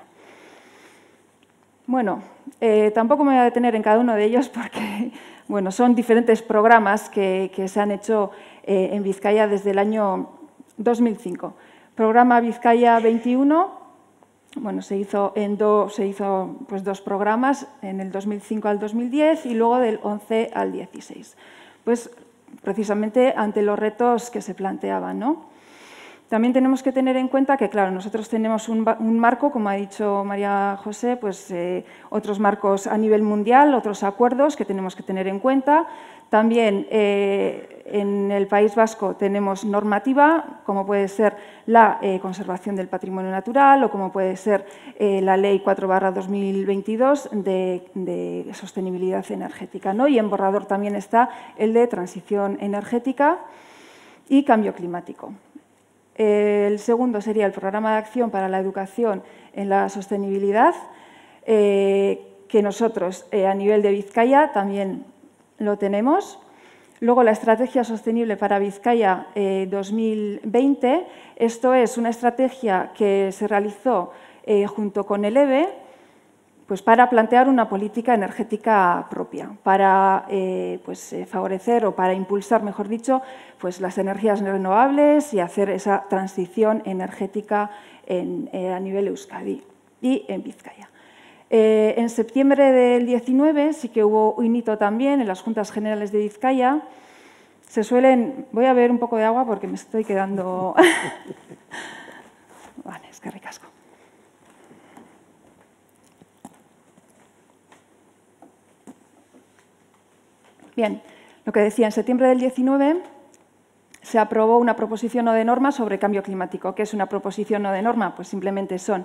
Bueno, tampoco me voy a detener en cada uno de ellos porque bueno, son diferentes programas que se han hecho en Vizcaya desde el año 2005. Programa Vizcaya 21, bueno, se hizo pues, 2 programas, en el 2005 al 2010 y luego del 11 al 16. Pues precisamente ante los retos que se planteaban, ¿no? También tenemos que tener en cuenta que, claro, nosotros tenemos un marco, como ha dicho María José, pues otros marcos a nivel mundial, otros acuerdos que tenemos que tener en cuenta. También en el País Vasco tenemos normativa, como puede ser la conservación del patrimonio natural o como puede ser la Ley 4/2022 de sostenibilidad energética, ¿no? Y en borrador también está el de transición energética y cambio climático. El segundo sería el Programa de Acción para la Educación en la Sostenibilidad, que nosotros a nivel de Vizcaya también lo tenemos. Luego la Estrategia Sostenible para Vizcaya 2020. Esto es una estrategia que se realizó junto con el EBE, pues para plantear una política energética propia, para pues, favorecer o para impulsar, mejor dicho, pues, las energías renovables y hacer esa transición energética a nivel Euskadi y en Vizcaya. En septiembre del 19 sí que hubo un hito también en las Juntas Generales de Vizcaya. Voy a beber un poco de agua porque me estoy quedando... Vale, es que ricasco. Bien, lo que decía, en septiembre del 19 se aprobó una proposición no de norma sobre cambio climático. ¿Qué es una proposición no de norma? Pues simplemente son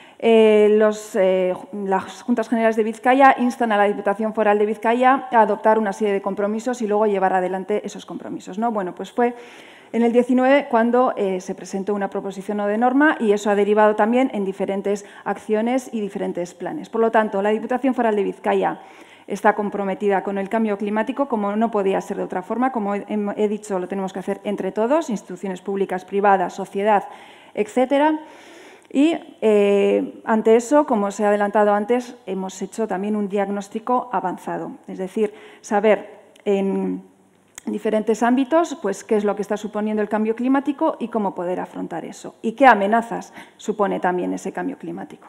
las Juntas Generales de Vizcaya instan a la Diputación Foral de Vizcaya a adoptar una serie de compromisos y luego llevar adelante esos compromisos, ¿no? Bueno, pues fue en el 19 cuando se presentó una proposición no de norma y eso ha derivado también en diferentes acciones y diferentes planes. Por lo tanto, la Diputación Foral de Vizcaya está comprometida con el cambio climático, como no podía ser de otra forma. Como he dicho, lo tenemos que hacer entre todos, instituciones públicas, privadas, sociedad, etcétera. Y ante eso, como os he adelantado antes, hemos hecho también un diagnóstico avanzado, es decir, saber en diferentes ámbitos pues, qué es lo que está suponiendo el cambio climático y cómo poder afrontar eso, y qué amenazas supone también ese cambio climático.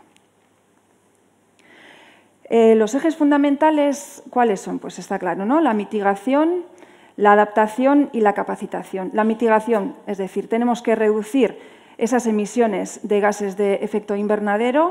Los ejes fundamentales, ¿cuáles son? Pues está claro, ¿no? La mitigación, la adaptación y la capacitación. La mitigación, es decir, tenemos que reducir esas emisiones de gases de efecto invernadero,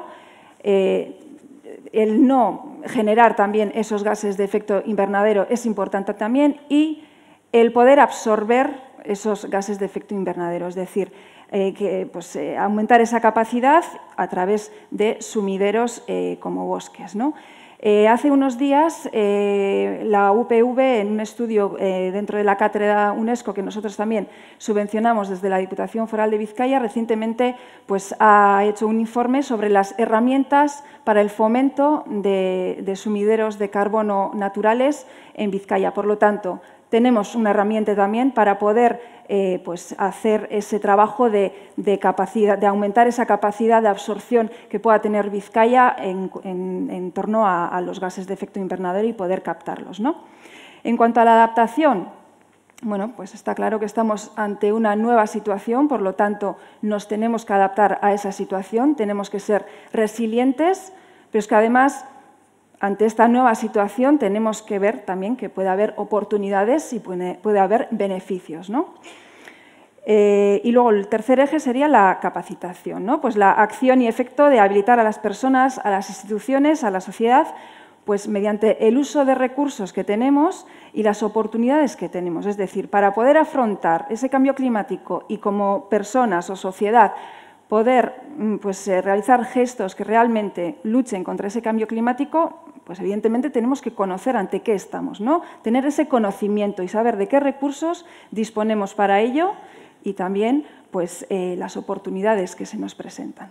el no generar también esos gases de efecto invernadero es importante también y el poder absorber esos gases de efecto invernadero, es decir, aumentar esa capacidad a través de sumideros como bosques, ¿no? Hace unos días la UPV, en un estudio dentro de la cátedra UNESCO que nosotros también subvencionamos desde la Diputación Foral de Vizcaya, recientemente pues, ha hecho un informe sobre las herramientas para el fomento de sumideros de carbono naturales en Vizcaya. Por lo tanto, tenemos una herramienta también para poder pues hacer ese trabajo de capacidad, de aumentar esa capacidad de absorción que pueda tener Vizcaya en torno a los gases de efecto invernadero y poder captarlos, ¿no? En cuanto a la adaptación, bueno, pues está claro que estamos ante una nueva situación, por lo tanto, nos tenemos que adaptar a esa situación, tenemos que ser resilientes, pero es que además, ante esta nueva situación, tenemos que ver también que puede haber oportunidades y puede haber beneficios, ¿no? Y luego el tercer eje sería la capacitación, ¿no? Pues la acción y efecto de habilitar a las personas, a las instituciones, a la sociedad, pues mediante el uso de recursos que tenemos y las oportunidades que tenemos. Es decir, para poder afrontar ese cambio climático y como personas o sociedad poder pues, realizar gestos que realmente luchen contra ese cambio climático, pues evidentemente tenemos que conocer ante qué estamos, ¿no? Tener ese conocimiento y saber de qué recursos disponemos para ello, y también pues, las oportunidades que se nos presentan.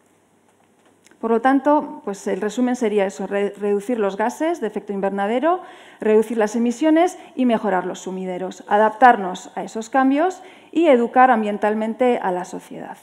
Por lo tanto, pues el resumen sería eso, reducir los gases de efecto invernadero, reducir las emisiones y mejorar los sumideros, adaptarnos a esos cambios y educar ambientalmente a la sociedad.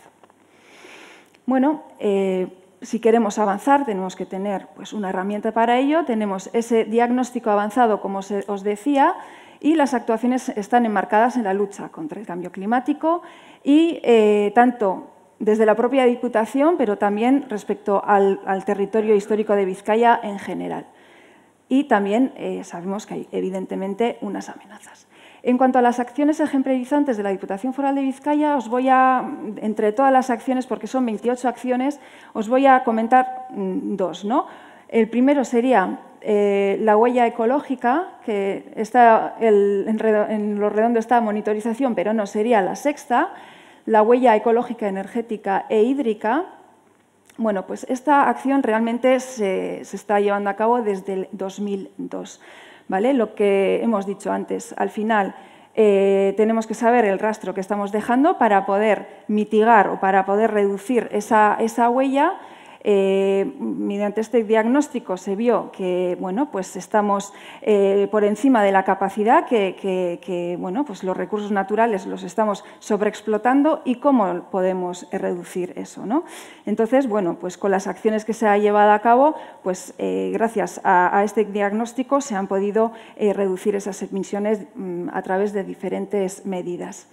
Bueno, si queremos avanzar tenemos que tener pues, una herramienta para ello, tenemos ese diagnóstico avanzado, como os decía, y las actuaciones están enmarcadas en la lucha contra el cambio climático y tanto desde la propia Diputación, pero también respecto al territorio histórico de Vizcaya en general. Y también sabemos que hay, evidentemente, unas amenazas. En cuanto a las acciones ejemplarizantes de la Diputación Foral de Vizcaya, os voy a, entre todas las acciones, porque son 28 acciones, os voy a comentar dos, ¿no? El primero sería la huella ecológica, que está en lo redondo está monitorización, pero no, sería la sexta, la huella ecológica, energética e hídrica. Bueno, pues esta acción realmente se está llevando a cabo desde el 2002. ¿Vale? Lo que hemos dicho antes, al final tenemos que saber el rastro que estamos dejando para poder mitigar o para poder reducir esa huella. Mediante este diagnóstico se vio que bueno, pues estamos por encima de la capacidad, que bueno, pues los recursos naturales los estamos sobreexplotando y cómo podemos reducir eso, ¿no? Entonces, bueno, pues con las acciones que se ha llevado a cabo, pues gracias a este diagnóstico se han podido reducir esas emisiones a través de diferentes medidas.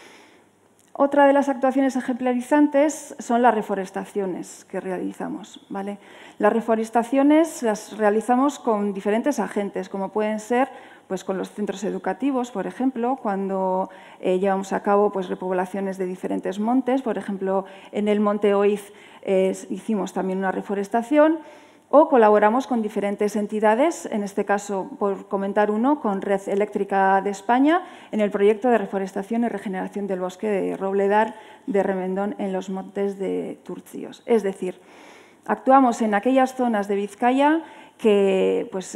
Otra de las actuaciones ejemplarizantes son las reforestaciones que realizamos, ¿vale? Las reforestaciones las realizamos con diferentes agentes, como pueden ser pues, con los centros educativos, por ejemplo, cuando llevamos a cabo pues, repoblaciones de diferentes montes. Por ejemplo, en el Monte Oiz hicimos también una reforestación, o colaboramos con diferentes entidades, en este caso, por comentar uno, con Red Eléctrica de España, en el proyecto de reforestación y regeneración del bosque de Robledar de Remendón en los montes de Turcios. Es decir, actuamos en aquellas zonas de Vizcaya que pues,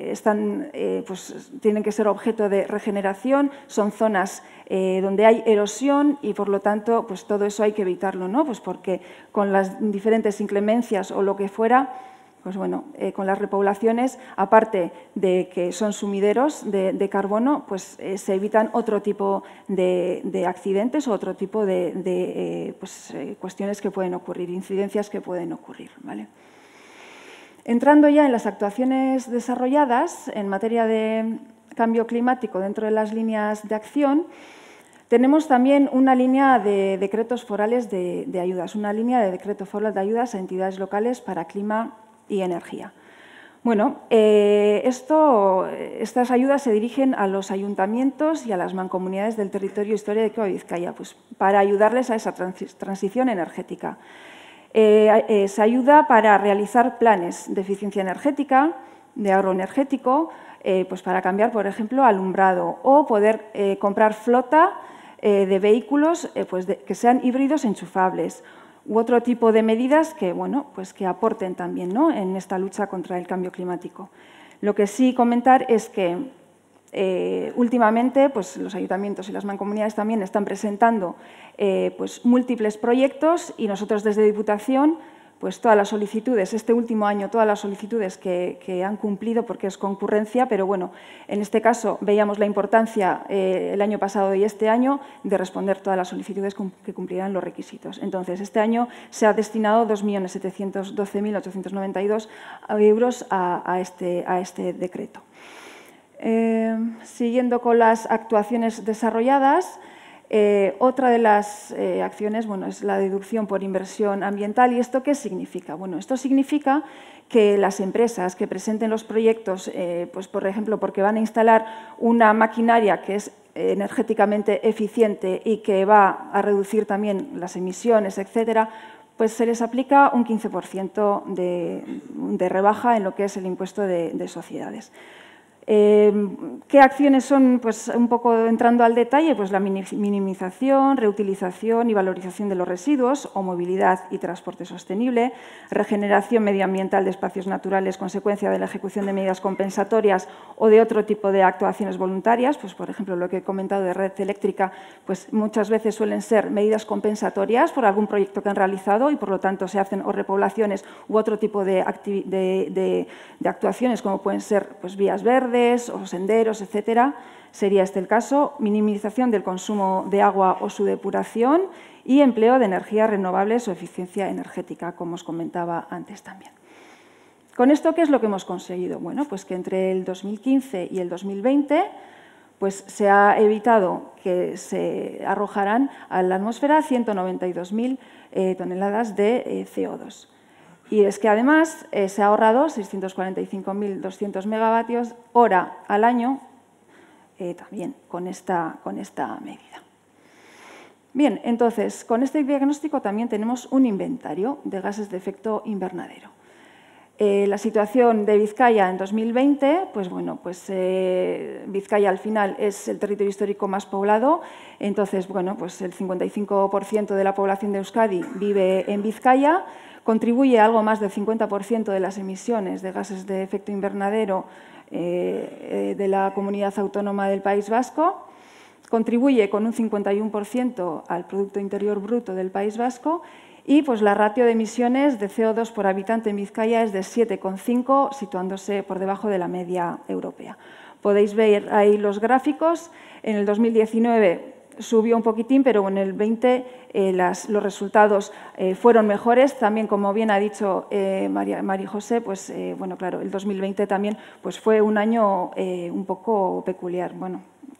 tienen que ser objeto de regeneración, son zonas donde hay erosión y, por lo tanto, pues, todo eso hay que evitarlo, ¿no? Pues porque con las diferentes inclemencias o lo que fuera, pues bueno, con las repoblaciones, aparte de que son sumideros de carbono, pues se evitan otro tipo de accidentes o otro tipo de cuestiones que pueden ocurrir, incidencias que pueden ocurrir, ¿vale? Entrando ya en las actuaciones desarrolladas en materia de cambio climático dentro de las líneas de acción, tenemos también una línea de decretos forales de ayudas, una línea de decreto foral de ayudas a entidades locales para clima y energía. Bueno, estas ayudas se dirigen a los ayuntamientos y a las mancomunidades del territorio histórico de Vizcaya, pues, para ayudarles a esa transición energética. Se ayuda para realizar planes de eficiencia energética, de ahorro energético, pues para cambiar, por ejemplo, alumbrado o poder comprar flota de vehículos pues que sean híbridos enchufables, u otro tipo de medidas que, bueno, pues que aporten también, ¿no?, en esta lucha contra el cambio climático. Lo que sí comentar es que últimamente pues, los ayuntamientos y las mancomunidades también están presentando pues, múltiples proyectos y nosotros desde Diputación pues todas las solicitudes, este último año, todas las solicitudes que han cumplido porque es concurrencia, pero bueno, en este caso veíamos la importancia el año pasado y este año de responder todas las solicitudes que cumplirán los requisitos. Entonces, este año se ha destinado 2.712.892 euros a este decreto. Siguiendo con las actuaciones desarrolladas, otra de las acciones, bueno, es la deducción por inversión ambiental. ¿Y esto qué significa? Bueno, esto significa que las empresas que presenten los proyectos, pues por ejemplo, porque van a instalar una maquinaria que es energéticamente eficiente y que va a reducir también las emisiones, etcétera, pues se les aplica un 15% de rebaja en lo que es el impuesto de sociedades. ¿Qué acciones son? Pues un poco entrando al detalle, pues la minimización, reutilización y valorización de los residuos o movilidad y transporte sostenible, regeneración medioambiental de espacios naturales, consecuencia de la ejecución de medidas compensatorias o de otro tipo de actuaciones voluntarias, pues por ejemplo lo que he comentado de red eléctrica, pues muchas veces suelen ser medidas compensatorias por algún proyecto que han realizado y por lo tanto se hacen o repoblaciones u otro tipo de actuaciones como pueden ser pues, vías verdes o senderos, etcétera. Sería este el caso. Minimización del consumo de agua o su depuración y empleo de energías renovables o eficiencia energética, como os comentaba antes también. ¿Con esto qué es lo que hemos conseguido? Bueno, pues que entre el 2015 y el 2020 pues se ha evitado que se arrojaran a la atmósfera 192.000 toneladas de CO2. Y es que además se ha ahorrado 645.200 megavatios hora al año también con esta medida. Bien, entonces, con este diagnóstico también tenemos un inventario de gases de efecto invernadero. La situación de Vizcaya en 2020, pues bueno, pues Vizcaya al final es el territorio histórico más poblado, entonces, bueno, pues el 55% de la población de Euskadi vive en Vizcaya, contribuye algo más del 50% de las emisiones de gases de efecto invernadero de la comunidad autónoma del País Vasco, contribuye con un 51% al Producto Interior Bruto del País Vasco y pues, la ratio de emisiones de CO2 por habitante en Vizcaya es de 7,5, situándose por debajo de la media europea. Podéis ver ahí los gráficos. En el 2019 subió un poquitín, pero en el 20 los resultados fueron mejores. También, como bien ha dicho María José, pues, bueno, claro, el 2020 también pues, fue un año un poco peculiar. Bueno,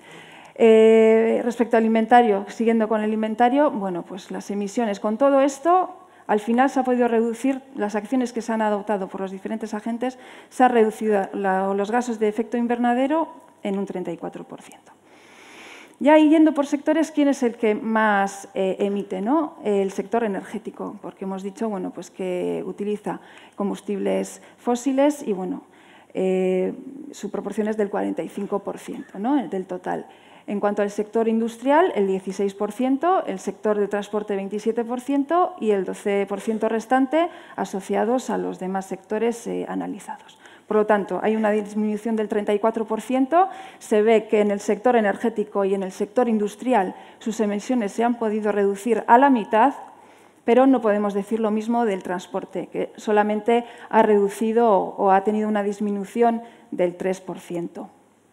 respecto al inventario, siguiendo con el inventario, bueno, pues las emisiones. Con todo esto, al final se ha podido reducir las acciones que se han adoptado por los diferentes agentes, se ha reducido los gases de efecto invernadero en un 34%. Ya yendo por sectores, ¿quién es el que más emite? ¿No? El sector energético, porque hemos dicho bueno, pues que utiliza combustibles fósiles y bueno, su proporción es del 45%, ¿no? Del total. En cuanto al sector industrial, el 16%, el sector de transporte 27% y el 12% restante asociados a los demás sectores analizados. Por lo tanto, hay una disminución del 34%. Se ve que en el sector energético y en el sector industrial sus emisiones se han podido reducir a la mitad, pero no podemos decir lo mismo del transporte, que solamente ha reducido o ha tenido una disminución del 3%.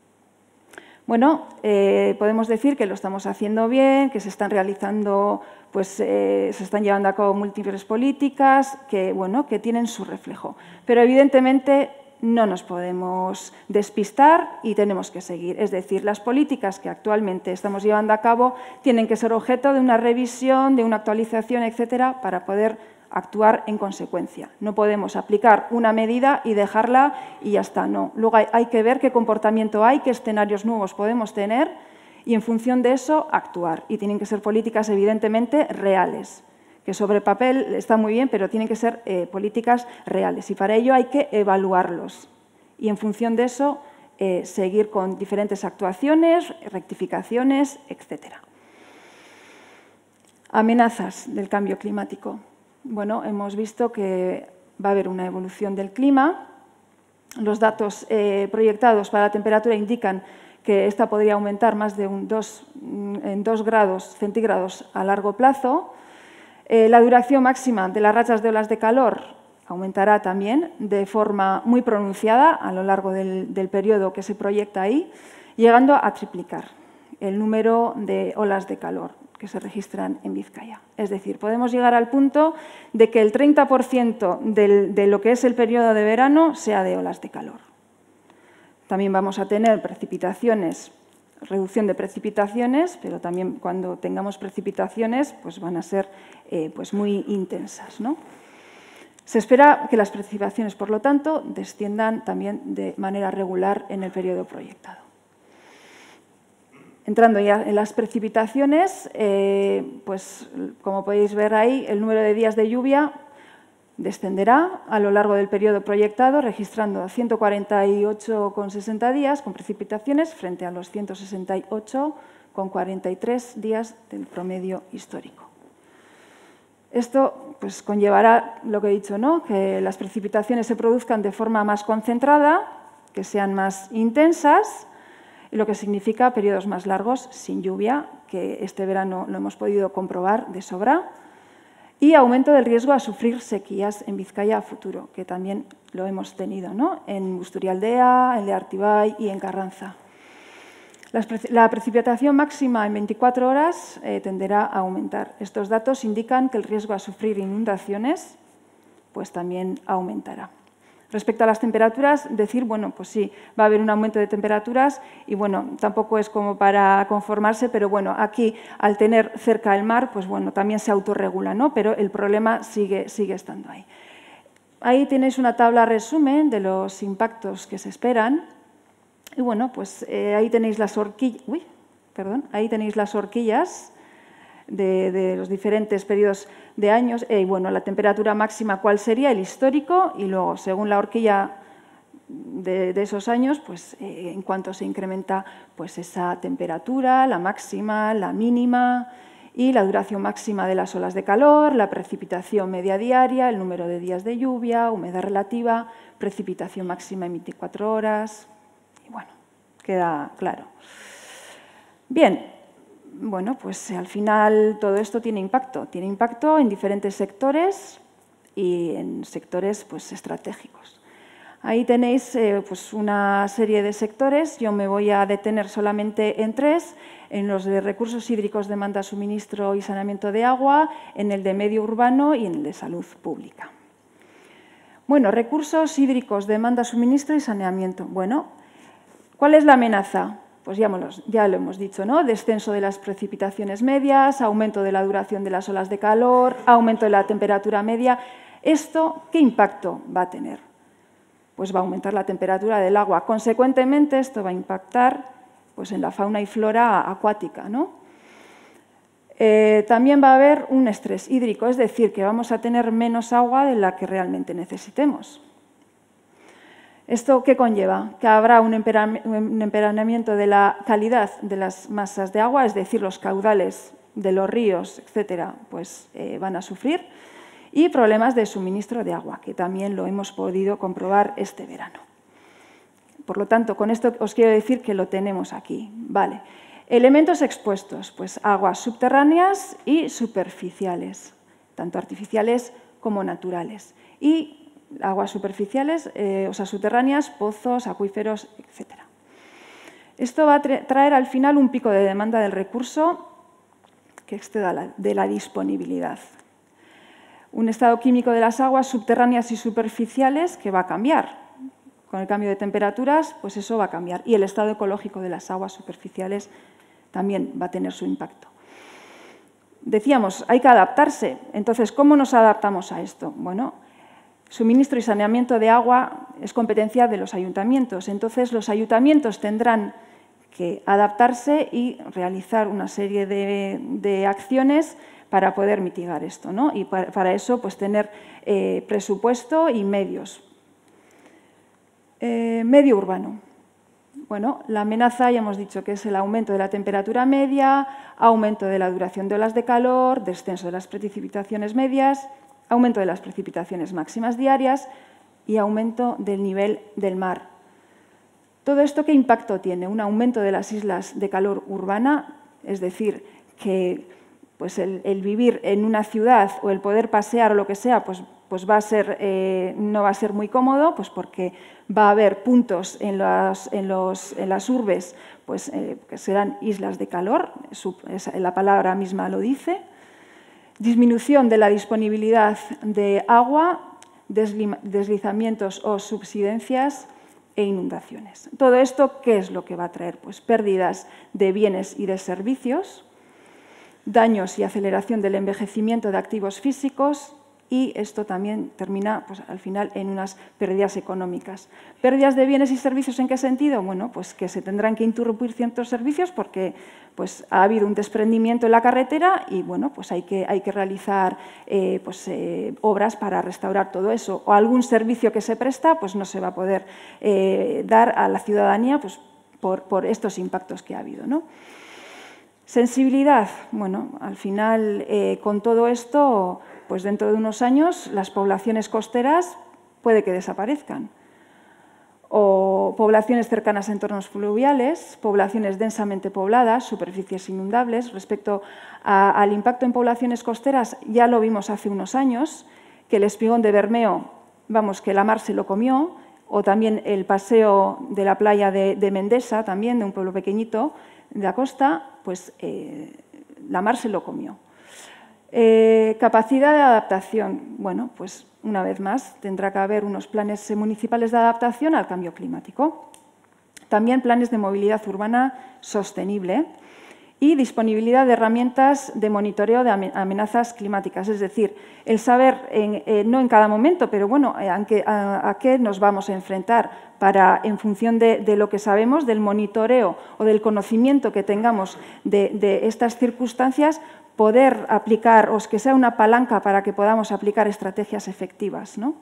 Bueno, podemos decir que lo estamos haciendo bien, que se están realizando, pues se están llevando a cabo múltiples políticas que, bueno, que tienen su reflejo. Pero evidentemente no nos podemos despistar y tenemos que seguir. Es decir, las políticas que actualmente estamos llevando a cabo tienen que ser objeto de una revisión, de una actualización, etcétera, para poder actuar en consecuencia. No podemos aplicar una medida y dejarla y ya está, no. Luego hay que ver qué comportamiento hay, qué escenarios nuevos podemos tener y en función de eso actuar. Y tienen que ser políticas evidentemente reales, que sobre papel está muy bien, pero tienen que ser políticas reales y para ello hay que evaluarlos y en función de eso seguir con diferentes actuaciones, rectificaciones, etcétera. Amenazas del cambio climático. Bueno, hemos visto que va a haber una evolución del clima. Los datos proyectados para la temperatura indican que esta podría aumentar más de en 2 grados centígrados a largo plazo. La duración máxima de las rachas de olas de calor aumentará también de forma muy pronunciada a lo largo del periodo que se proyecta ahí, llegando a triplicar el número de olas de calor que se registran en Vizcaya. Es decir, podemos llegar al punto de que el 30% de lo que es el periodo de verano sea de olas de calor. También vamos a tener precipitaciones, reducción de precipitaciones, pero también cuando tengamos precipitaciones pues van a ser pues muy intensas, ¿no? Se espera que las precipitaciones, por lo tanto, desciendan también de manera regular en el periodo proyectado. Entrando ya en las precipitaciones, pues como podéis ver ahí, el número de días de lluvia Descenderá a lo largo del periodo proyectado, registrando 148,60 días con precipitaciones frente a los 168,43 días del promedio histórico. Esto pues, conllevará lo que he dicho, ¿no? Que las precipitaciones se produzcan de forma más concentrada, que sean más intensas, y lo que significa periodos más largos sin lluvia, que este verano lo hemos podido comprobar de sobra, y aumento del riesgo a sufrir sequías en Vizcaya a futuro, que también lo hemos tenido, ¿no? En Busturialdea, en Leartibay y en Carranza. La precipitación máxima en 24 horas tenderá a aumentar. Estos datos indican que el riesgo a sufrir inundaciones pues también aumentará. Respecto a las temperaturas, decir, bueno, pues sí, va a haber un aumento de temperaturas y, bueno, tampoco es como para conformarse, pero, bueno, aquí, al tener cerca el mar, pues, bueno, también se autorregula, ¿no? Pero el problema sigue estando ahí. Ahí tenéis una tabla resumen de los impactos que se esperan y, bueno, pues ahí tenéis las horquillas, ahí tenéis las horquillas de los diferentes periodos de años y, bueno, la temperatura máxima, cuál sería el histórico y luego, según la horquilla de esos años, pues en cuanto se incrementa pues, esa temperatura, la máxima, la mínima y la duración máxima de las olas de calor, la precipitación media diaria, el número de días de lluvia, humedad relativa, precipitación máxima en 24 horas. Y, bueno, queda claro. Bien. Bueno, pues al final todo esto tiene impacto en diferentes sectores y en sectores pues, estratégicos. Ahí tenéis pues, una serie de sectores, yo me voy a detener solamente en 3, en los de recursos hídricos, demanda, suministro y saneamiento de agua, en el de medio urbano y en el de salud pública. Bueno, recursos hídricos, demanda, suministro y saneamiento. Bueno, ¿cuál es la amenaza? Pues ya lo hemos dicho, ¿no? Descenso de las precipitaciones medias, aumento de la duración de las olas de calor, aumento de la temperatura media. ¿Esto qué impacto va a tener? Pues va a aumentar la temperatura del agua. Consecuentemente, esto va a impactar pues, en la fauna y flora acuática, ¿no? También va a haber un estrés hídrico, es decir, que vamos a tener menos agua de la que realmente necesitemos. ¿Esto qué conlleva? Que habrá un empeoramiento de la calidad de las masas de agua, es decir, los caudales de los ríos, etcétera, pues van a sufrir, y problemas de suministro de agua, que también lo hemos podido comprobar este verano. Por lo tanto, con esto os quiero decir que lo tenemos aquí. Vale. Elementos expuestos, pues aguas subterráneas y superficiales, tanto artificiales como naturales. Y aguas superficiales, o sea, subterráneas, pozos, acuíferos, etc. Esto va a traer al final un pico de demanda del recurso que exceda de la disponibilidad. Un estado químico de las aguas subterráneas y superficiales que va a cambiar. Con el cambio de temperaturas, pues eso va a cambiar. Y el estado ecológico de las aguas superficiales también va a tener su impacto. Decíamos, hay que adaptarse. Entonces, ¿cómo nos adaptamos a esto? Bueno, suministro y saneamiento de agua es competencia de los ayuntamientos. Entonces, los ayuntamientos tendrán que adaptarse y realizar una serie de acciones para poder mitigar esto, ¿no? Y para eso, pues, tener presupuesto y medios. Medio urbano. Bueno, la amenaza ya hemos dicho que es el aumento de la temperatura media, aumento de la duración de olas de calor, descenso de las precipitaciones medias, aumento de las precipitaciones máximas diarias y aumento del nivel del mar. ¿Todo esto qué impacto tiene? Un aumento de las islas de calor urbana, es decir, que pues el vivir en una ciudad o el poder pasear o lo que sea, pues va a ser, no va a ser muy cómodo, pues porque va a haber puntos en las urbes pues, que serán islas de calor, la palabra misma lo dice. Disminución de la disponibilidad de agua, deslizamientos o subsidencias e inundaciones. Todo esto, ¿qué es lo que va a traer? Pues pérdidas de bienes y de servicios, daños y aceleración del envejecimiento de activos físicos y esto también termina pues, al final en unas pérdidas económicas. ¿Pérdidas de bienes y servicios en qué sentido? Bueno, pues que se tendrán que interrumpir ciertos servicios porque pues, ha habido un desprendimiento en la carretera y bueno, pues hay que realizar obras para restaurar todo eso. O algún servicio que se presta pues no se va a poder dar a la ciudadanía pues, por estos impactos que ha habido, ¿no? Sensibilidad. Bueno, al final con todo esto, pues dentro de unos años las poblaciones costeras puede que desaparezcan. O poblaciones cercanas a entornos fluviales, poblaciones densamente pobladas, superficies inundables. Respecto al impacto en poblaciones costeras, ya lo vimos hace unos años, que el espigón de Bermeo, vamos, que la mar se lo comió, o también el paseo de la playa de Mendesa, también de un pueblo pequeñito de la costa, pues la mar se lo comió. Capacidad de adaptación. Bueno, pues una vez más tendrá que haber unos planes municipales de adaptación al cambio climático. También planes de movilidad urbana sostenible y disponibilidad de herramientas de monitoreo de amenazas climáticas. Es decir, el saber, no en cada momento, pero bueno, a qué nos vamos a enfrentar para, en función de lo que sabemos, del monitoreo o del conocimiento que tengamos de estas circunstancias, poder aplicar, o que sea una palanca para que podamos aplicar estrategias efectivas, ¿no?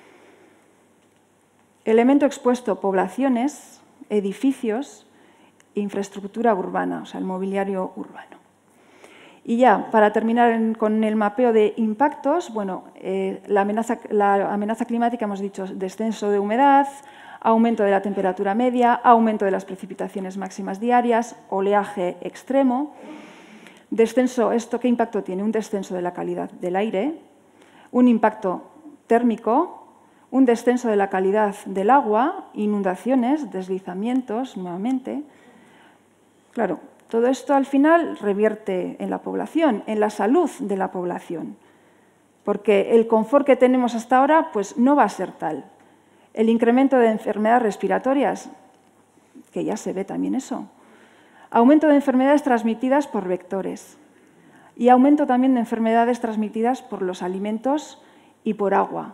Elemento expuesto: poblaciones, edificios, infraestructura urbana, o sea, el mobiliario urbano. Y ya, para terminar con el mapeo de impactos, bueno, la amenaza climática, hemos dicho, descenso de humedad, aumento de la temperatura media, aumento de las precipitaciones máximas diarias, oleaje extremo. Descenso, ¿esto qué impacto tiene? Un descenso de la calidad del aire, un impacto térmico, un descenso de la calidad del agua, inundaciones, deslizamientos, nuevamente. Claro, todo esto al final revierte en la población, en la salud de la población, porque el confort que tenemos hasta ahora pues, no va a ser tal. El incremento de enfermedades respiratorias, que ya se ve también eso. Aumento de enfermedades transmitidas por vectores y aumento también de enfermedades transmitidas por los alimentos y por agua.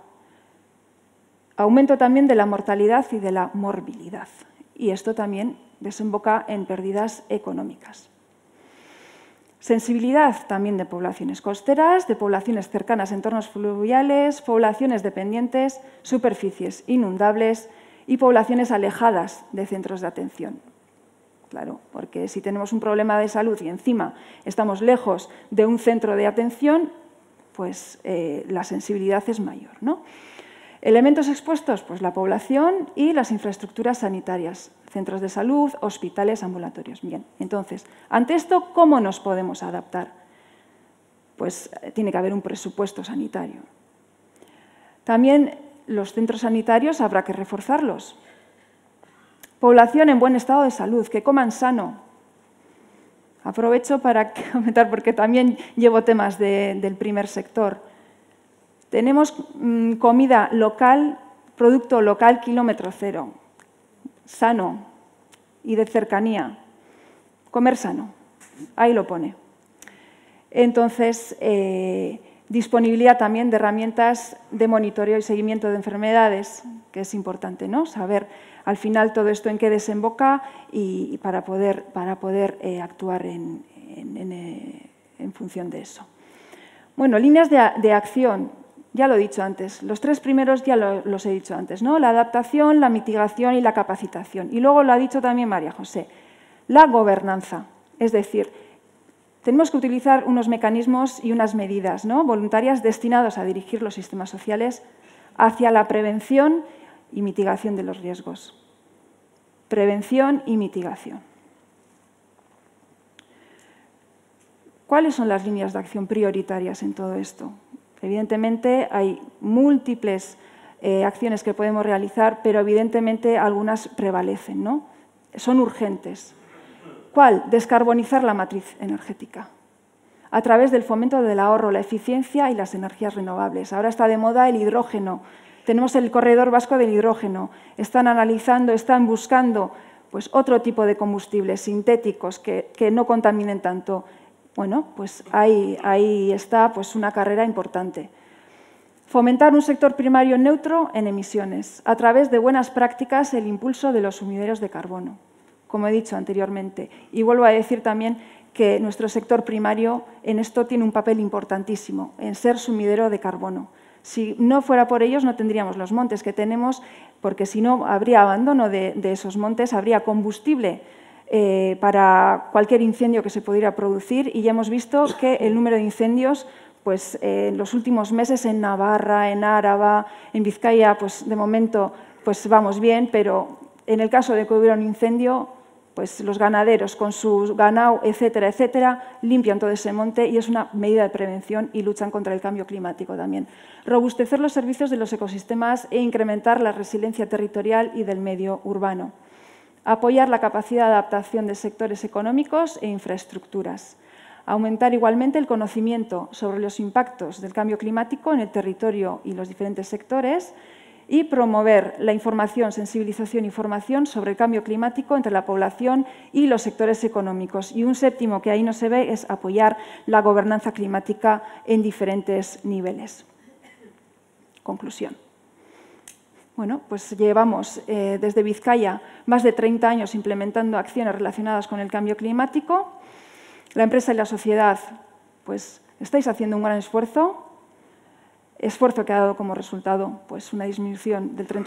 Aumento también de la mortalidad y de la morbilidad. Y esto también desemboca en pérdidas económicas. Sensibilidad también de poblaciones costeras, de poblaciones cercanas a entornos fluviales, poblaciones dependientes, superficies inundables y poblaciones alejadas de centros de atención. Claro, porque si tenemos un problema de salud y encima estamos lejos de un centro de atención, pues la sensibilidad es mayor, ¿no? Elementos expuestos, pues la población y las infraestructuras sanitarias, centros de salud, hospitales, ambulatorios. Bien, entonces, ante esto, ¿cómo nos podemos adaptar? Pues tiene que haber un presupuesto sanitario. También los centros sanitarios habrá que reforzarlos. Población en buen estado de salud, que coman sano. Aprovecho para comentar, porque también llevo temas del primer sector. Tenemos comida local, producto local, kilómetro cero, sano y de cercanía. Comer sano, ahí lo pone. Entonces, disponibilidad también de herramientas de monitoreo y seguimiento de enfermedades, que es importante, ¿no? Saber al final todo esto en qué desemboca y para poder actuar en función de eso. Bueno, líneas de acción. Ya lo he dicho antes, los tres primeros ya los he dicho antes, ¿no? La adaptación, la mitigación y la capacitación. Y luego lo ha dicho también María José, la gobernanza. Es decir, tenemos que utilizar unos mecanismos y unas medidas, ¿no? Voluntarias destinados a dirigir los sistemas sociales hacia la prevención y mitigación de los riesgos. Prevención y mitigación. ¿Cuáles son las líneas de acción prioritarias en todo esto? Evidentemente hay múltiples acciones que podemos realizar, pero evidentemente algunas prevalecen, ¿no? Son urgentes. ¿Cuál? Descarbonizar la matriz energética a través del fomento del ahorro, la eficiencia y las energías renovables. Ahora está de moda el hidrógeno. Tenemos el corredor vasco del hidrógeno. Están analizando, están buscando pues, otro tipo de combustibles sintéticos que no contaminen tanto. Bueno, pues ahí está pues, una carrera importante. Fomentar un sector primario neutro en emisiones, a través de buenas prácticas el impulso de los sumideros de carbono, como he dicho anteriormente. Y vuelvo a decir también que nuestro sector primario en esto tiene un papel importantísimo, en ser sumidero de carbono. Si no fuera por ellos no tendríamos los montes que tenemos, porque si no habría abandono de esos montes, habría combustible para cualquier incendio que se pudiera producir, y ya hemos visto que el número de incendios pues, en los últimos meses en Navarra, en Áraba, en Vizcaya, pues, de momento pues, vamos bien, pero en el caso de que hubiera un incendio, pues, los ganaderos con su ganado, etcétera, etcétera, limpian todo ese monte y es una medida de prevención y luchan contra el cambio climático también. Robustecer los servicios de los ecosistemas e incrementar la resiliencia territorial y del medio urbano. Apoyar la capacidad de adaptación de sectores económicos e infraestructuras. Aumentar igualmente el conocimiento sobre los impactos del cambio climático en el territorio y los diferentes sectores y promover la información, sensibilización y formación sobre el cambio climático entre la población y los sectores económicos. Y un séptimo que ahí no se ve es apoyar la gobernanza climática en diferentes niveles. Conclusión. Bueno, pues llevamos desde Vizcaya más de 30 años implementando acciones relacionadas con el cambio climático. La empresa y la sociedad, pues estáis haciendo un gran esfuerzo que ha dado como resultado pues, una disminución del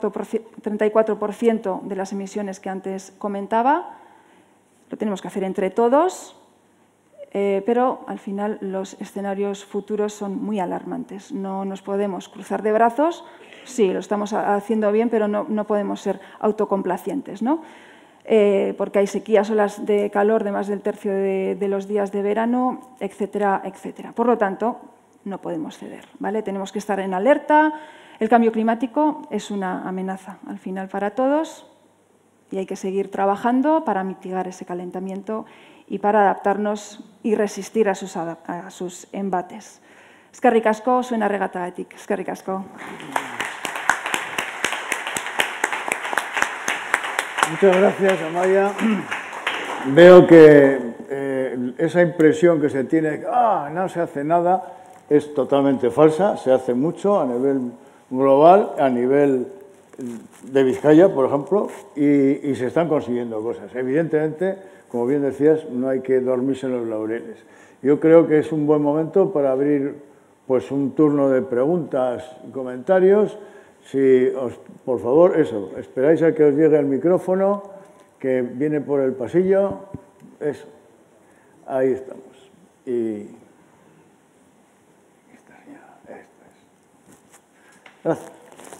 34% de las emisiones que antes comentaba. Lo tenemos que hacer entre todos, pero al final los escenarios futuros son muy alarmantes. No nos podemos cruzar de brazos. Sí, lo estamos haciendo bien, pero no podemos ser autocomplacientes, ¿no? Porque hay sequías, olas de calor de más del tercio de los días de verano, etcétera, etcétera. Por lo tanto, no podemos ceder, ¿vale? Tenemos que estar en alerta. El cambio climático es una amenaza al final para todos y hay que seguir trabajando para mitigar ese calentamiento y para adaptarnos y resistir a sus embates. Eskerrik asko, zuen arregatagatik. Eskerrik asko. Muchas gracias, Amaia. Veo que esa impresión que se tiene, no se hace nada, es totalmente falsa. Se hace mucho a nivel global, a nivel de Vizcaya, por ejemplo, y se están consiguiendo cosas. Evidentemente, como bien decías, no hay que dormirse en los laureles. Yo creo que es un buen momento para abrir pues, un turno de preguntas y comentarios. Si os, por favor, eso, esperáis a que os llegue el micrófono, que viene por el pasillo. Eso, ahí estamos. Y gracias.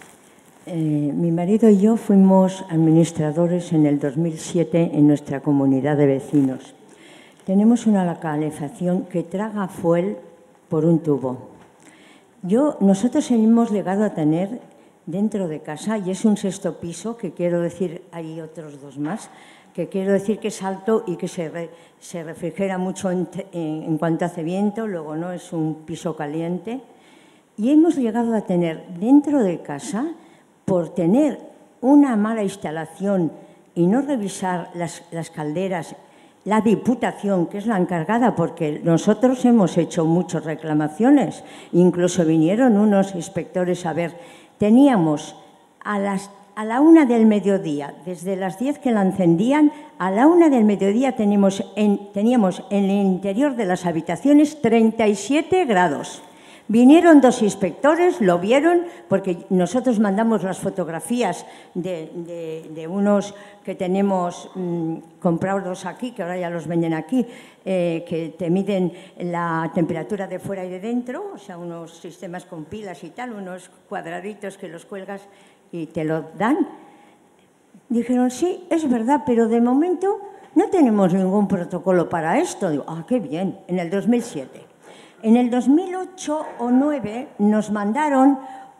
Mi marido y yo fuimos administradores en el 2007 en nuestra comunidad de vecinos. Tenemos una calefacción que traga fuel por un tubo. Nosotros hemos llegado a tener dentro de casa, y es un 6º piso, que quiero decir, hay otros 2 más, que quiero decir que es alto y que se refrigera mucho en cuanto hace viento, luego no es un piso caliente. Y hemos llegado a tener dentro de casa, por tener una mala instalación y no revisar las calderas, la Diputación, que es la encargada, porque nosotros hemos hecho muchas reclamaciones, incluso vinieron unos inspectores a ver, teníamos a la 1 del mediodía, desde las 10 que la encendían, a la 1 del mediodía teníamos en el interior de las habitaciones 37 grados. Vinieron 2 inspectores, lo vieron, porque nosotros mandamos las fotografías de unos que tenemos comprados aquí, que ahora ya los venden aquí, que te miden la temperatura de fuera y de dentro, o sea, unos sistemas con pilas y tal, unos cuadraditos que los cuelgas y te lo dan. Dijeron, sí, es verdad, pero de momento no tenemos ningún protocolo para esto. Digo, qué bien, en el 2007. En el 2008 o 2009 nos mandaron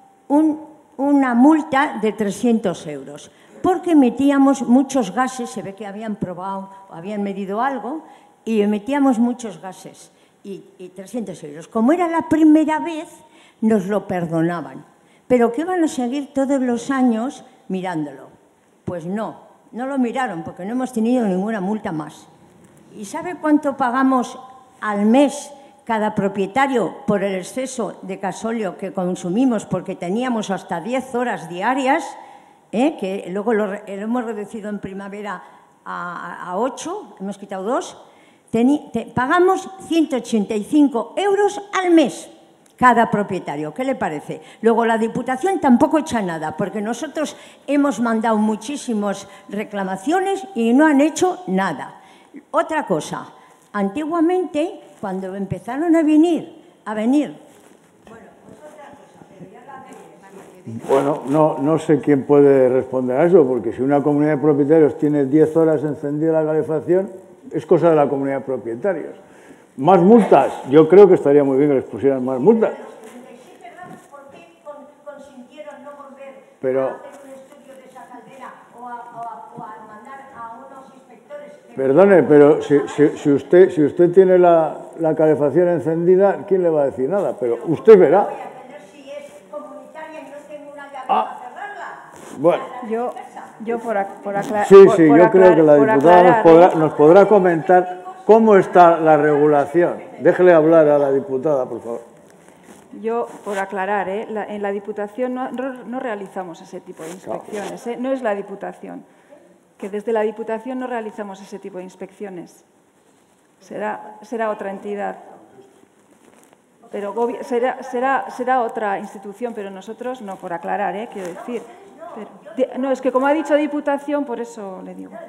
una multa de 300 euros porque emitíamos muchos gases, se ve que habían probado o habían medido algo, y emitíamos muchos gases, y 300 euros. Como era la primera vez, nos lo perdonaban, pero que iban a seguir todos los años mirándolo. Pues no lo miraron porque no hemos tenido ninguna multa más. ¿Y sabe cuánto pagamos al mes cada propietario, por el exceso de gasóleo que consumimos, porque teníamos hasta 10 horas diarias, que luego lo hemos reducido en primavera a 8, hemos quitado 2, pagamos 185 euros al mes cada propietario. ¿Qué le parece? Luego la Diputación tampoco echa nada, porque nosotros hemos mandado muchísimas reclamaciones y no han hecho nada. Otra cosa, antiguamente, cuando empezaron a venir, Bueno, no sé quién puede responder a eso, porque si una comunidad de propietarios tiene 10 horas encendida la calefacción, es cosa de la comunidad de propietarios. Más multas, yo creo que estaría muy bien que les pusieran más multas. ¿Por qué consintieron no volver Pero, a hacer un estudio de esa caldera o a mandar a unos inspectores? perdone, pero si usted tiene la calefacción encendida, ¿quién le va a decir nada? Pero usted verá. Bueno. Yo por aclarar... Sí, yo creo que la diputada nos podrá comentar cómo está la regulación. Déjele hablar a la diputada, por favor. Yo, por aclarar, en la Diputación no realizamos ese tipo de inspecciones. No es la Diputación. Que desde la Diputación no realizamos ese tipo de inspecciones. Será otra entidad. Pero será otra institución, pero nosotros no, por aclarar, quiero decir. No, es que como ha dicho Diputación, por eso le digo.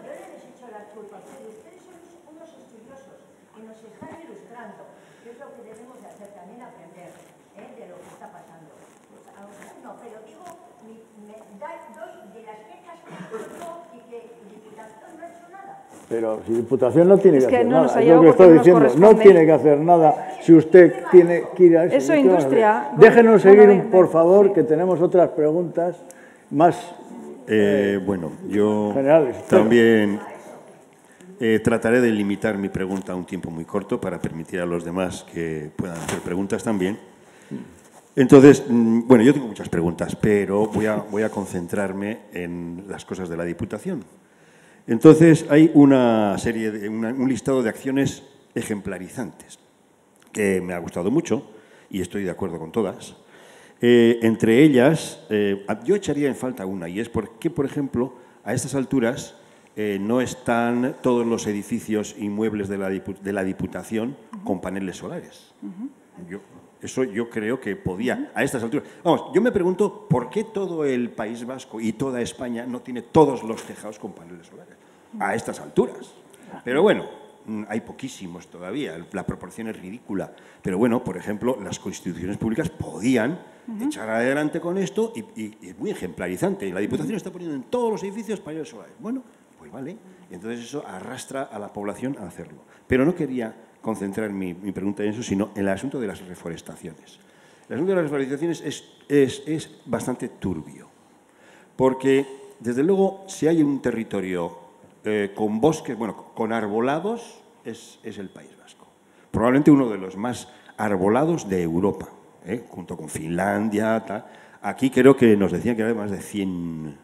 Pero si Diputación no tiene que hacer nada, es lo que estoy diciendo, no tiene que hacer nada si usted tiene que ir a eso. Eso, industria. Déjenos seguir, por favor, que tenemos otras preguntas más bueno, yo generales. También trataré de limitar mi pregunta a un tiempo muy corto para permitir a los demás que puedan hacer preguntas también. Entonces, bueno, yo tengo muchas preguntas, pero voy a concentrarme en las cosas de la Diputación. Entonces, hay una serie un listado de acciones ejemplarizantes que me ha gustado mucho y estoy de acuerdo con todas. Entre ellas, yo echaría en falta una, y es porque, por ejemplo, a estas alturas no están todos los edificios inmuebles de la Diputación con paneles solares. Eso yo creo que podía, a estas alturas. Vamos, yo me pregunto por qué todo el País Vasco y toda España no tiene todos los tejados con paneles solares a estas alturas. Pero bueno, hay poquísimos todavía, la proporción es ridícula. Pero bueno, por ejemplo, las instituciones públicas podían echar adelante con esto y es muy ejemplarizante. La Diputación está poniendo en todos los edificios paneles solares. Bueno, pues vale. Y entonces eso arrastra a la población a hacerlo. Pero no quería concentrar mi pregunta en eso, sino en el asunto de las reforestaciones. El asunto de las reforestaciones es bastante turbio, porque, desde luego, si hay un territorio con bosques, bueno, con arbolados, es el País Vasco. Probablemente uno de los más arbolados de Europa, junto con Finlandia, tal. Aquí creo que nos decían que había más de 100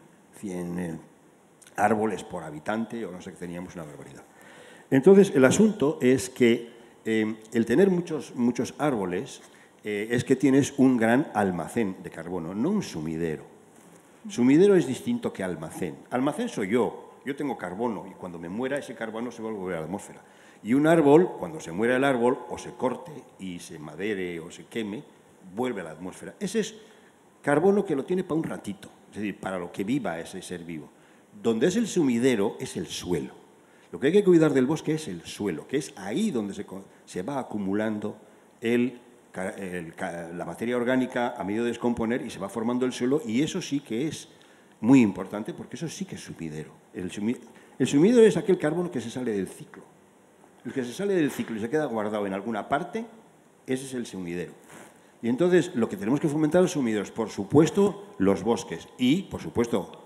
árboles por habitante, o no sé, que teníamos una barbaridad. Entonces, el asunto es que el tener muchos árboles es que tienes un gran almacén de carbono, no un sumidero. Sumidero es distinto que almacén. Almacén soy yo. Yo tengo carbono y cuando me muera ese carbono se va a volver a la atmósfera. Y un árbol, cuando se muera el árbol, o se corte y se madere o se queme, vuelve a la atmósfera. Ese es carbono que lo tiene para un ratito, es decir, para lo que viva ese ser vivo. Donde es el sumidero es el suelo. Lo que hay que cuidar del bosque es el suelo, que es ahí donde se va acumulando la materia orgánica a medio de descomponer y se va formando el suelo, y eso sí que es muy importante porque eso sí que es sumidero. El sumidero es aquel carbono que se sale del ciclo. El que se sale del ciclo y se queda guardado en alguna parte, ese es el sumidero. Y entonces lo que tenemos que fomentar los sumideros, por supuesto, los bosques y, por supuesto,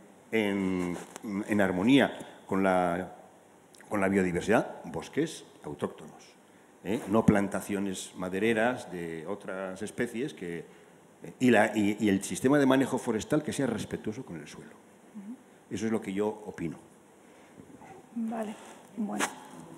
en armonía con la biodiversidad, bosques autóctonos, no plantaciones madereras de otras especies y el sistema de manejo forestal que sea respetuoso con el suelo. Eso es lo que yo opino. Vale, bueno.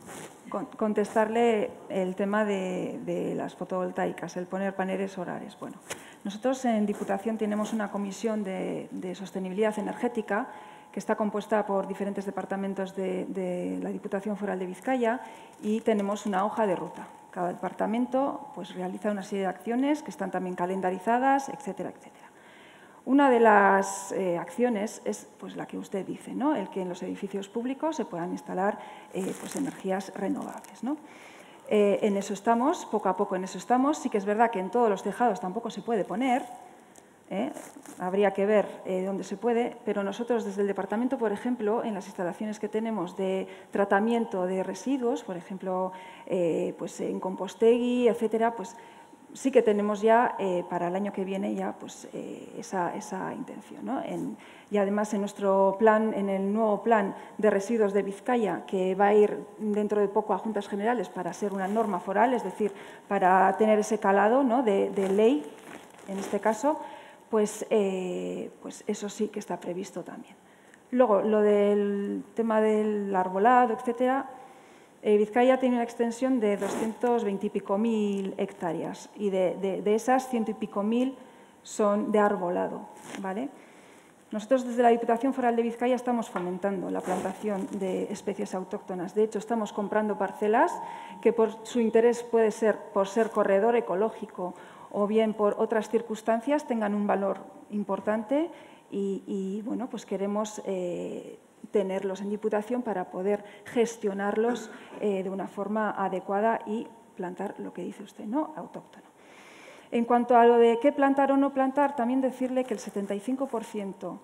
Contestarle el tema de las fotovoltaicas, el poner paneles solares. Bueno, nosotros en Diputación tenemos una comisión de sostenibilidad energética que está compuesta por diferentes departamentos de la Diputación Foral de Vizcaya y tenemos una hoja de ruta. Cada departamento pues, realiza una serie de acciones que están también calendarizadas, etcétera, etcétera. Una de las acciones es pues, la que usted dice, ¿no? El que en los edificios públicos se puedan instalar pues, energías renovables, ¿no? En eso estamos, poco a poco en eso estamos. Sí que es verdad que en todos los tejados tampoco se puede poner, habría que ver dónde se puede, pero nosotros desde el departamento, por ejemplo, en las instalaciones que tenemos de tratamiento de residuos, por ejemplo, pues en Compostegui, etcétera, pues sí que tenemos ya para el año que viene ya pues, esa intención, ¿no? Y además en nuestro plan, en el nuevo plan de residuos de Vizcaya, que va a ir dentro de poco a Juntas Generales para ser una norma foral, es decir, para tener ese calado, ¿no? de ley, en este caso, pues eso sí que está previsto también. Luego, lo del tema del arbolado, etcétera. Vizcaya tiene una extensión de 220 y pico mil hectáreas y de esas 100 y pico mil son de arbolado, ¿vale? Nosotros desde la Diputación Foral de Vizcaya estamos fomentando la plantación de especies autóctonas. De hecho, estamos comprando parcelas que por su interés puede ser por ser corredor ecológico o bien por otras circunstancias tengan un valor importante y bueno, pues queremos tenerlos en Diputación para poder gestionarlos de una forma adecuada y plantar lo que dice usted, ¿no? Autóctono. En cuanto a lo de qué plantar o no plantar, también decirle que el 75%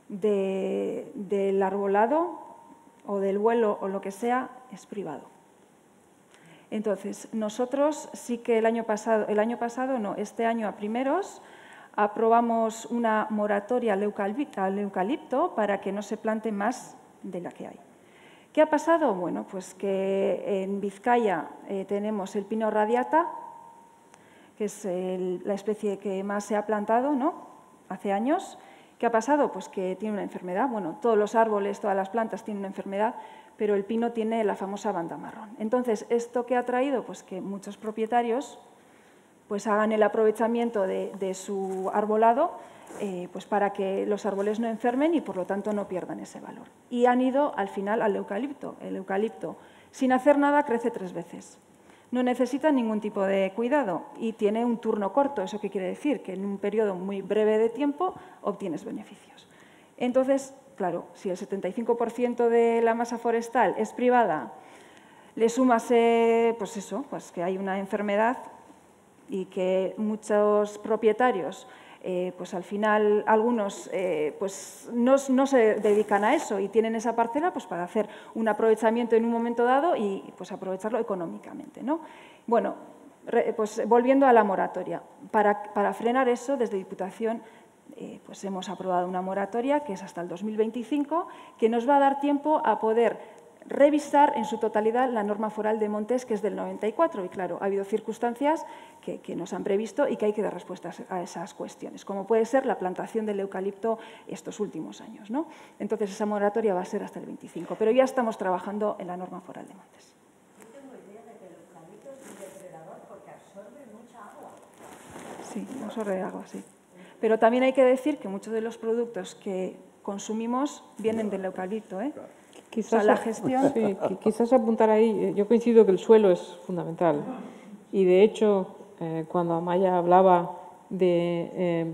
del arbolado o del vuelo o lo que sea es privado. Entonces, nosotros sí que este año a primeros aprobamos una moratoria al eucalipto para que no se plante más de la que hay. ¿Qué ha pasado? Bueno, pues que en Vizcaya tenemos el pino radiata, que es la especie que más se ha plantado, ¿no? Hace años. ¿Qué ha pasado? Pues que tiene una enfermedad. Bueno, todos los árboles, todas las plantas tienen una enfermedad, pero el pino tiene la famosa banda marrón. Entonces, ¿esto qué ha traído? Pues que muchos propietarios pues hagan el aprovechamiento de su arbolado pues para que los árboles no enfermen y, por lo tanto, no pierdan ese valor. Y han ido, al final, al eucalipto. El eucalipto, sin hacer nada, crece 3 veces. No necesita ningún tipo de cuidado y tiene un turno corto. ¿Eso qué quiere decir? Que en un periodo muy breve de tiempo obtienes beneficios. Entonces, claro, si el 75% de la masa forestal es privada, le sumas pues eso, pues que hay una enfermedad y que muchos propietarios, pues al final algunos pues no se dedican a eso y tienen esa parcela pues para hacer un aprovechamiento en un momento dado y pues aprovecharlo económicamente, ¿no? Bueno, pues volviendo a la moratoria, para frenar eso desde Diputación pues hemos aprobado una moratoria que es hasta el 2025, que nos va a dar tiempo a poder revisar en su totalidad la norma foral de montes, que es del 94. Y claro, ha habido circunstancias que nos han previsto y que hay que dar respuestas a esas cuestiones, como puede ser la plantación del eucalipto estos últimos años, ¿no? Entonces, esa moratoria va a ser hasta el 25, pero ya estamos trabajando en la norma foral de montes. Yo tengo idea de que el eucalipto es un depredador porque absorbe mucha agua. Sí, absorbe agua, sí. Pero también hay que decir que muchos de los productos que consumimos vienen del eucalipto, ¿eh? Quizás, o sea, la gestión... Sí, quizás apuntar ahí, yo coincido que el suelo es fundamental y de hecho cuando Amaya hablaba de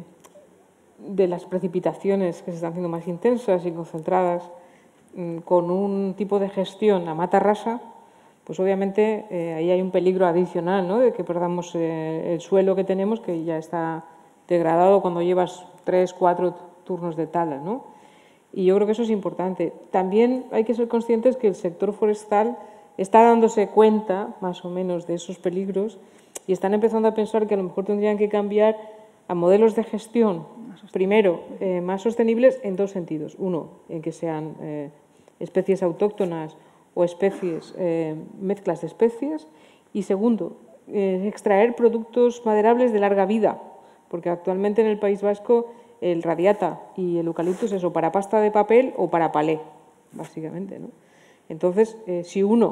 las precipitaciones que se están haciendo más intensas y concentradas con un tipo de gestión a mata rasa, pues obviamente ahí hay un peligro adicional, ¿no? De que perdamos el suelo que tenemos, que ya está degradado cuando llevas 3, 4 turnos de tala, ¿no? Y yo creo que eso es importante. También hay que ser conscientes que el sector forestal está dándose cuenta, más o menos, de esos peligros y están empezando a pensar que a lo mejor tendrían que cambiar a modelos de gestión, primero, más sostenibles en 2 sentidos. Uno, en que sean especies autóctonas o especies, mezclas de especies. Y segundo, extraer productos maderables de larga vida, porque actualmente en el País Vasco el radiata y el eucalipto es eso, para pasta de papel o para palé, básicamente, ¿no? Entonces, si uno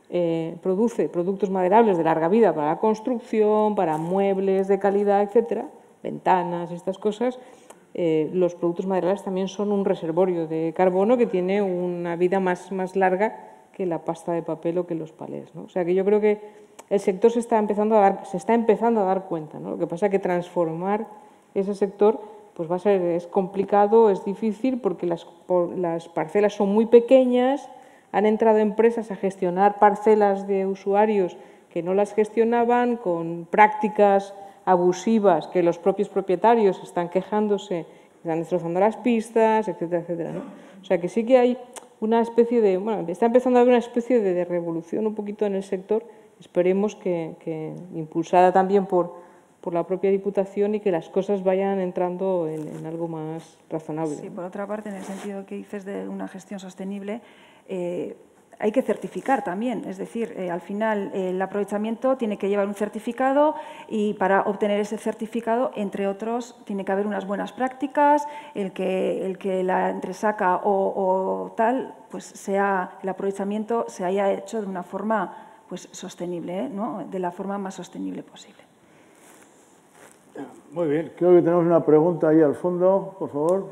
produce productos maderables de larga vida para la construcción, para muebles de calidad, etcétera, ventanas, estas cosas, los productos maderables también son un reservorio de carbono que tiene una vida más larga que la pasta de papel o que los palés, ¿no? O sea que yo creo que el sector se está empezando a dar cuenta, ¿no? Lo que pasa es que transformar ese sector pues es complicado, es difícil, porque las parcelas son muy pequeñas, han entrado empresas a gestionar parcelas de usuarios que no las gestionaban, con prácticas abusivas que los propios propietarios están quejándose, están destrozando las pistas, etcétera, etcétera, ¿no? O sea que sí que hay una especie de, bueno, está empezando a haber una especie de revolución un poquito en el sector, esperemos que impulsada también por la propia Diputación, y que las cosas vayan entrando en algo más razonable. Sí, por otra parte, en el sentido que dices de una gestión sostenible, hay que certificar también, es decir, al final el aprovechamiento tiene que llevar un certificado, y para obtener ese certificado, entre otros, tiene que haber unas buenas prácticas, el que la entresaca o tal, pues sea el aprovechamiento se haya hecho de una forma pues sostenible, ¿no? De la forma más sostenible posible. Muy bien, creo que tenemos una pregunta ahí al fondo, por favor.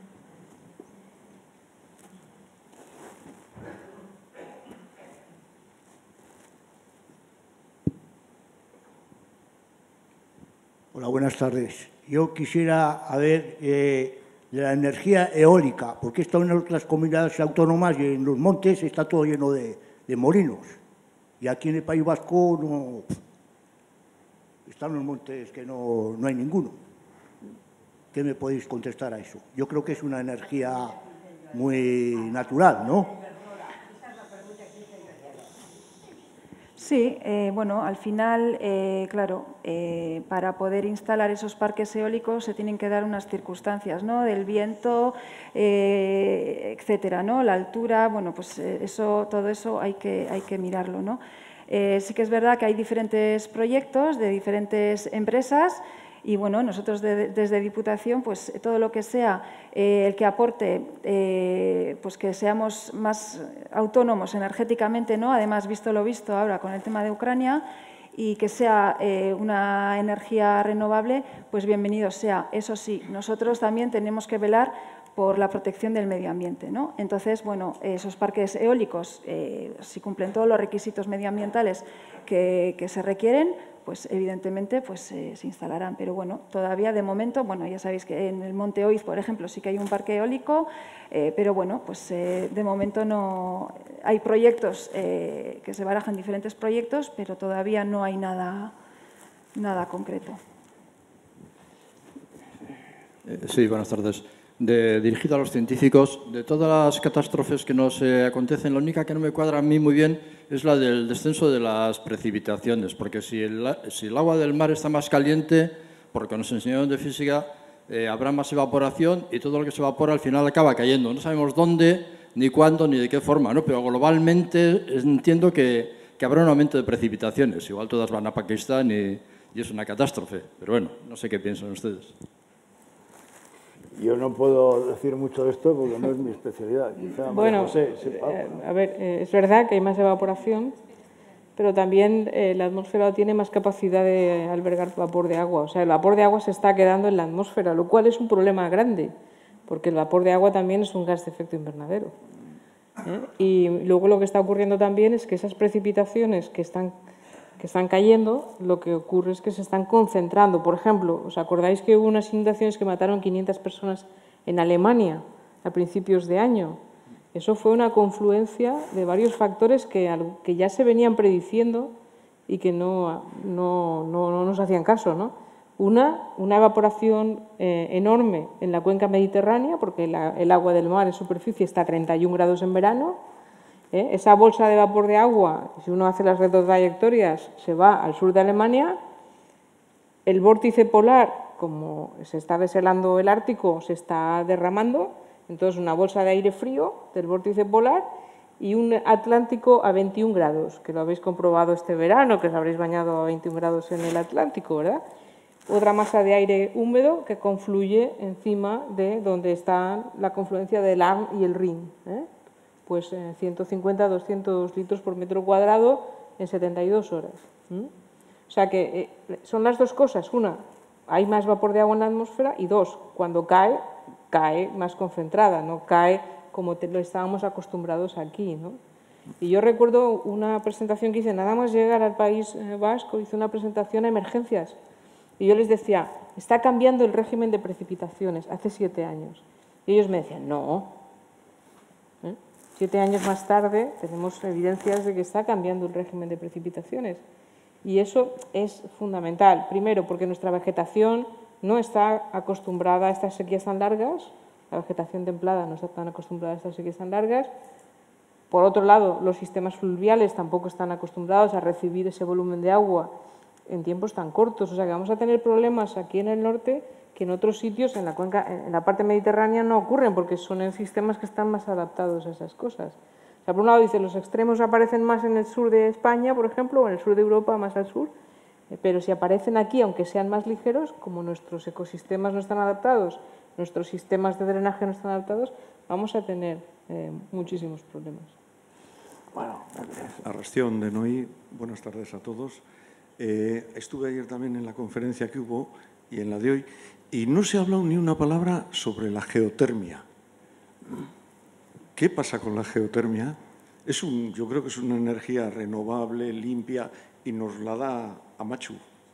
Hola, buenas tardes. Yo quisiera ver de la energía eólica, porque está en otras comunidades autónomas y en los montes está todo lleno de molinos. Y aquí en el País Vasco no, están los montes que no hay ninguno. ¿Qué me podéis contestar a eso? Yo creo que es una energía muy natural, ¿no? Sí, bueno, al final, claro, para poder instalar esos parques eólicos se tienen que dar unas circunstancias, ¿no? Del viento, etcétera, ¿no? La altura, bueno, pues todo eso hay que mirarlo, ¿no? Sí que es verdad que hay diferentes proyectos de diferentes empresas. Y bueno, nosotros desde Diputación, pues todo lo que sea el que aporte, pues que seamos más autónomos energéticamente, ¿no? Además, visto lo visto ahora con el tema de Ucrania, y que sea una energía renovable, pues bienvenido sea. Eso sí, nosotros también tenemos que velar por la protección del medio ambiente, ¿no? Entonces, bueno, esos parques eólicos, si cumplen todos los requisitos medioambientales que se requieren, pues evidentemente pues, se instalarán. Pero bueno, todavía de momento, bueno, ya sabéis que en el Monte Oiz, por ejemplo, sí que hay un parque eólico, pero bueno, pues de momento no hay proyectos que se barajan, diferentes proyectos, pero todavía no hay nada concreto. Sí, buenas tardes. Dirigido a los científicos, de todas las catástrofes que nos acontecen, la única que no me cuadra a mí muy bien es la del descenso de las precipitaciones, porque si el agua del mar está más caliente, porque nos enseñaron de física, habrá más evaporación, y todo lo que se evapora al final acaba cayendo. No sabemos dónde, ni cuándo, ni de qué forma, ¿no? Pero globalmente entiendo que habrá un aumento de precipitaciones. Igual todas van a Pakistán y es una catástrofe. Pero bueno, no sé qué piensan ustedes. Yo no puedo decir mucho de esto porque no es mi especialidad. Bueno, a ver, es verdad que hay más evaporación, pero también la atmósfera tiene más capacidad de albergar vapor de agua. O sea, el vapor de agua se está quedando en la atmósfera, lo cual es un problema grande, porque el vapor de agua también es un gas de efecto invernadero. Y luego lo que está ocurriendo también es que esas precipitaciones que están cayendo, lo que ocurre es que se están concentrando. Por ejemplo, ¿os acordáis que hubo unas inundaciones que mataron 500 personas en Alemania a principios de año? Eso fue una confluencia de varios factores que ya se venían prediciendo y que no nos hacían caso, ¿no? Una evaporación enorme en la cuenca mediterránea, porque el agua del mar en superficie está a 31 grados en verano. Esa bolsa de vapor de agua, si uno hace las retrotrayectorias, se va al sur de Alemania. El vórtice polar, como se está deshelando el Ártico, se está derramando. Entonces, una bolsa de aire frío del vórtice polar y un Atlántico a 21 grados, que lo habéis comprobado este verano, que os habréis bañado a 21 grados en el Atlántico, ¿verdad? Otra masa de aire húmedo que confluye encima de donde está la confluencia del Arn y el Rin, pues 150, 200 litros por metro cuadrado en 72 horas. O sea que son las dos cosas. Una, hay más vapor de agua en la atmósfera, y dos, cuando cae, cae más concentrada, no cae como lo estábamos acostumbrados aquí, ¿no? Y yo recuerdo una presentación que hice, nada más llegar al País Vasco, hice una presentación a emergencias. Y yo les decía, está cambiando el régimen de precipitaciones, hace 7 años. Y ellos me decían, no. 7 años más tarde tenemos evidencias de que está cambiando el régimen de precipitaciones. Y eso es fundamental. Primero, porque nuestra vegetación no está acostumbrada a estas sequías tan largas. La vegetación templada no está tan acostumbrada a estas sequías tan largas. Por otro lado, los sistemas fluviales tampoco están acostumbrados a recibir ese volumen de agua en tiempos tan cortos. O sea que vamos a tener problemas aquí en el norte que en otros sitios, en la cuenca, en la parte mediterránea, no ocurren, porque son en sistemas que están más adaptados a esas cosas. O sea, por un lado dice, los extremos aparecen más en el sur de España, por ejemplo, o en el sur de Europa, más al sur, pero si aparecen aquí, aunque sean más ligeros, como nuestros ecosistemas no están adaptados, nuestros sistemas de drenaje no están adaptados, vamos a tener muchísimos problemas. Bueno, Arrastión de Noí, buenas tardes a todos. Estuve ayer también en la conferencia que hubo y en la de hoy, y no se ha hablado ni una palabra sobre la geotermia. ¿Qué pasa con la geotermia? Yo creo que es una energía renovable, limpia, y nos la da Amachu.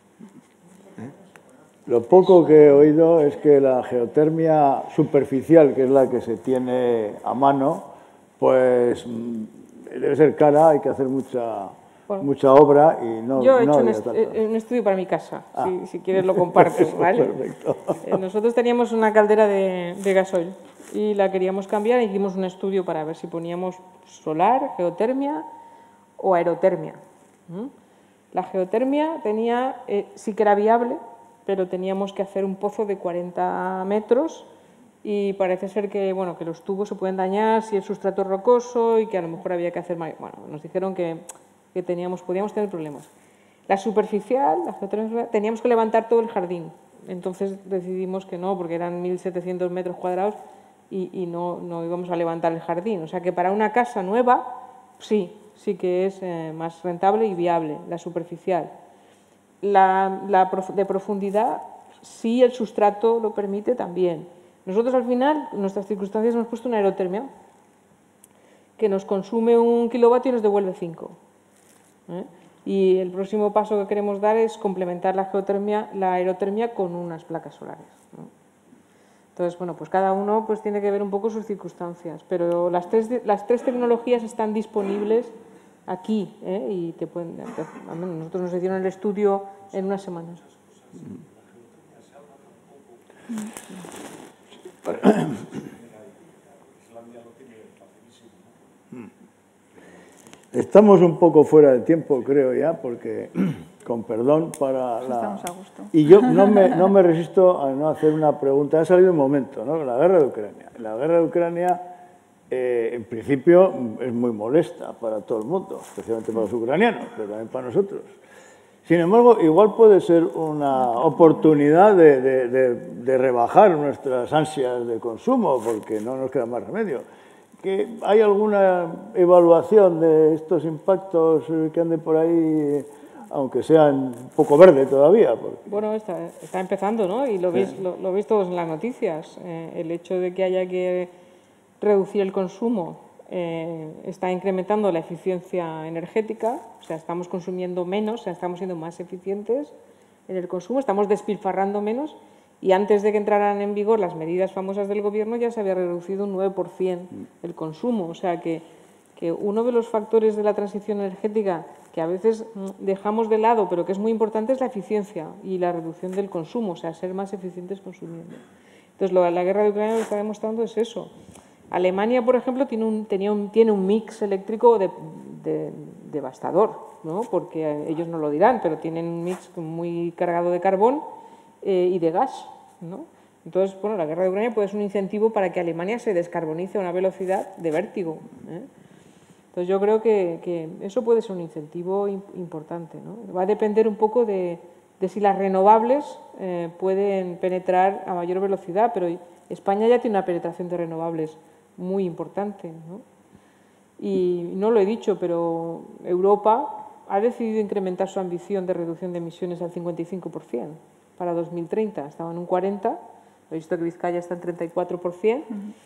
Lo poco que he oído es que la geotermia superficial, que es la que se tiene a mano, pues debe ser cara, hay que hacer mucha obra y no... Yo he hecho un estudio para mi casa, si quieres lo comparto, ¿vale? Perfecto. Nosotros teníamos una caldera de gasoil y la queríamos cambiar e hicimos un estudio para ver si poníamos solar, geotermia o aerotermia. La geotermia sí que era viable, pero teníamos que hacer un pozo de 40 metros y parece ser que, bueno, que los tubos se pueden dañar si el sustrato es rocoso y que a lo mejor había que hacer más. Bueno, nos dijeron que podíamos tener problemas. La superficial, la geotermia, teníamos que levantar todo el jardín. Entonces decidimos que no, porque eran 1.700 metros cuadrados y no íbamos a levantar el jardín. O sea que para una casa nueva, sí que es más rentable y viable, la superficial. De profundidad, sí el sustrato lo permite también. Nosotros al final, en nuestras circunstancias, hemos puesto una aerotermia que nos consume 1 kilovatio y nos devuelve 5. Y el próximo paso que queremos dar es complementar la aerotermia con unas placas solares, ¿no? Entonces, bueno, pues cada uno pues tiene que ver un poco sus circunstancias, pero las tres tecnologías están disponibles aquí, y nosotros nos hicieron el estudio en unas semanas. Estamos un poco fuera de tiempo, creo ya, porque, con perdón para la... Estamos a gusto. Y yo no me resisto a no hacer una pregunta. Ha salido un momento, ¿no? La guerra de Ucrania. La guerra de Ucrania, en principio, es muy molesta para todo el mundo, especialmente para los ucranianos, pero también para nosotros. Sin embargo, igual puede ser una oportunidad de rebajar nuestras ansias de consumo, porque no nos queda más remedio. ¿Hay alguna evaluación de estos impactos que anden por ahí, aunque sean un poco verde todavía? Bueno, está empezando, ¿no? Y lo veis todos en las noticias. El hecho de que haya que reducir el consumo está incrementando la eficiencia energética, o sea, estamos consumiendo menos, o sea, estamos siendo más eficientes en el consumo, estamos despilfarrando menos. Y antes de que entraran en vigor las medidas famosas del Gobierno ya se había reducido un 9% el consumo. O sea que uno de los factores de la transición energética que a veces dejamos de lado, pero que es muy importante, es la eficiencia y la reducción del consumo, o sea, ser más eficientes consumiendo. Entonces, la guerra de Ucrania lo que está demostrando es eso. Alemania, por ejemplo, tiene un mix eléctrico devastador, ¿no? Porque ellos no lo dirán, pero tienen un mix muy cargado de carbón y de gas, ¿no? Entonces, bueno, la guerra de Ucrania puede ser un incentivo para que Alemania se descarbonice a una velocidad de vértigo, Entonces, yo creo que eso puede ser un incentivo importante, ¿no? Va a depender un poco de si las renovables pueden penetrar a mayor velocidad, pero España ya tiene una penetración de renovables muy importante, ¿no? Y no lo he dicho, pero Europa ha decidido incrementar su ambición de reducción de emisiones al 55% para 2030. Estaba en un 40%, he visto que Vizcaya está en 34%.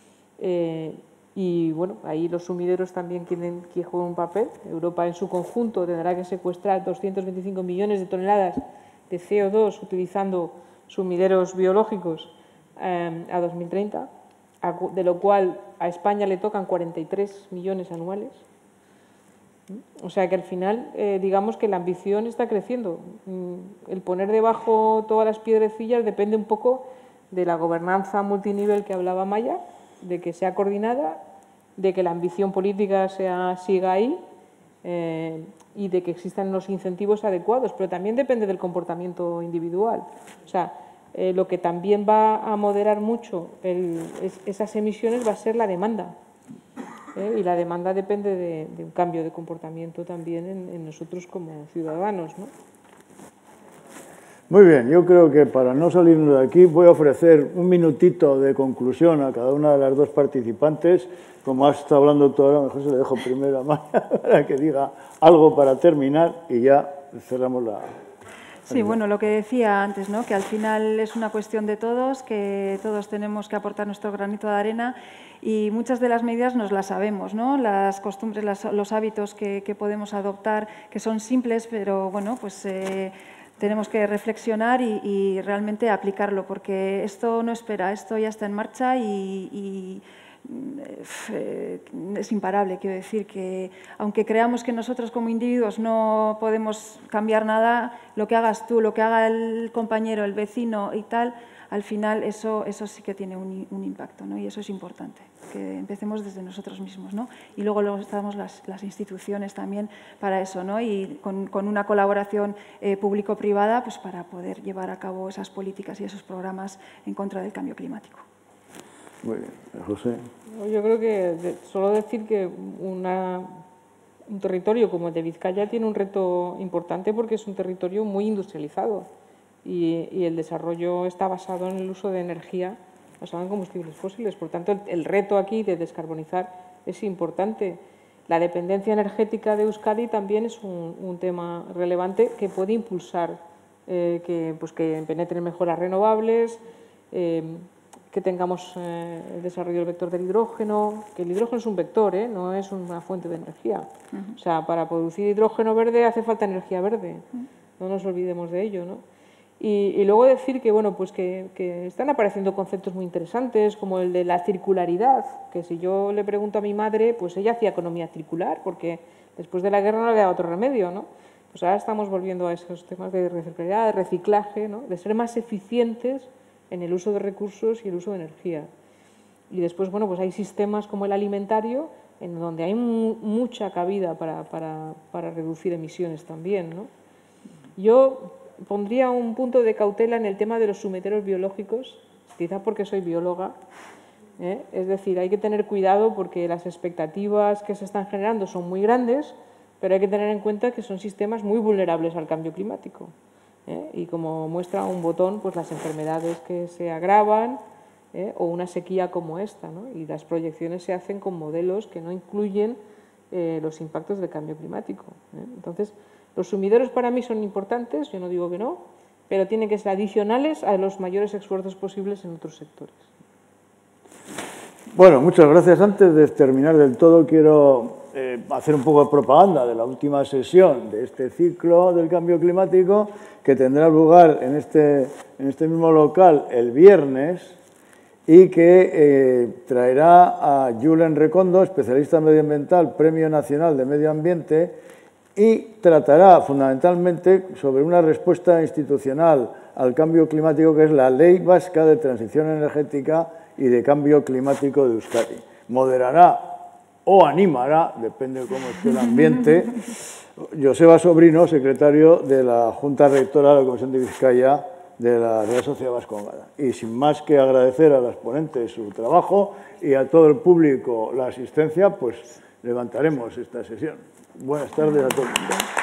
Y bueno, ahí los sumideros también tienen que jugar un papel. Europa en su conjunto tendrá que secuestrar 225 millones de toneladas de CO2 utilizando sumideros biológicos a 2030, de lo cual a España le tocan 43 millones anuales. O sea que al final, digamos que la ambición está creciendo. El poner debajo todas las piedrecillas depende un poco de la gobernanza multinivel que hablaba Maya, de que sea coordinada, de que la ambición política siga ahí y de que existan los incentivos adecuados, pero también depende del comportamiento individual. O sea, lo que también va a moderar mucho esas emisiones va a ser la demanda. Y la demanda depende de un cambio de comportamiento también en nosotros como ciudadanos, ¿no? Muy bien, yo creo que para no salirnos de aquí voy a ofrecer un minutito de conclusión a cada una de las dos participantes. Como has estado hablando tú ahora, mejor se le dejo primero a Maya para que diga algo para terminar y ya cerramos la... Sí, bueno, lo que decía antes, ¿no? Que al final es una cuestión de todos, que todos tenemos que aportar nuestro granito de arena y muchas de las medidas nos las sabemos, ¿no? Las costumbres, los hábitos que podemos adoptar, que son simples, pero bueno, pues tenemos que reflexionar y realmente aplicarlo, porque esto no espera, esto ya está en marcha y es imparable. Quiero decir que, aunque creamos que nosotros como individuos no podemos cambiar nada, lo que hagas tú, lo que haga el compañero, el vecino y tal, al final eso sí que tiene un impacto, ¿no? Y eso es importante, que empecemos desde nosotros mismos, ¿no? Y luego estamos las instituciones también para eso, ¿no? Y con una colaboración público-privada, pues para poder llevar a cabo esas políticas y esos programas en contra del cambio climático. Muy bien. José. Yo creo que solo decir que un territorio como el de Vizcaya tiene un reto importante porque es un territorio muy industrializado y el desarrollo está basado en el uso de energía basada en combustibles fósiles. Por tanto, el reto aquí de descarbonizar es importante. La dependencia energética de Euskadi también es un tema relevante que puede impulsar que penetren mejor las renovables, que tengamos el desarrollo del vector del hidrógeno, que el hidrógeno es un vector, no es una fuente de energía. O sea, para producir hidrógeno verde hace falta energía verde, no nos olvidemos de ello, ¿no? Y luego decir que, bueno, pues que están apareciendo conceptos muy interesantes, como el de la circularidad, que si yo le pregunto a mi madre, pues ella hacía economía circular, porque después de la guerra no le había otro remedio, ¿no? Pues ahora estamos volviendo a esos temas de recircularidad, de reciclaje, ¿no? De ser más eficientes en el uso de recursos y el uso de energía. Y después, bueno, pues hay sistemas como el alimentario, en donde hay mucha cabida para reducir emisiones también, ¿no? Yo pondría un punto de cautela en el tema de los sumideros biológicos, quizá porque soy bióloga, es decir, hay que tener cuidado porque las expectativas que se están generando son muy grandes, pero hay que tener en cuenta que son sistemas muy vulnerables al cambio climático. Y como muestra un botón, pues las enfermedades que se agravan o una sequía como esta, ¿no? Y las proyecciones se hacen con modelos que no incluyen los impactos del cambio climático. Entonces, los sumideros para mí son importantes, yo no digo que no, pero tienen que ser adicionales a los mayores esfuerzos posibles en otros sectores. Bueno, muchas gracias. Antes de terminar del todo, quiero hacer un poco de propaganda de la última sesión de este ciclo del cambio climático, que tendrá lugar en este mismo local el viernes y que traerá a Julen Recondo, especialista medioambiental, Premio Nacional de Medio Ambiente, y tratará fundamentalmente sobre una respuesta institucional al cambio climático, que es la Ley Vasca de Transición Energética y de Cambio Climático de Euskadi. Moderará o animará, depende de cómo esté el ambiente, Joseba Sobrino, secretario de la Junta Rectora de la Comisión de Vizcaya de la Real Sociedad Vascongada. Y sin más que agradecer a las ponentes su trabajo y a todo el público la asistencia, pues levantaremos esta sesión. Buenas tardes a todos.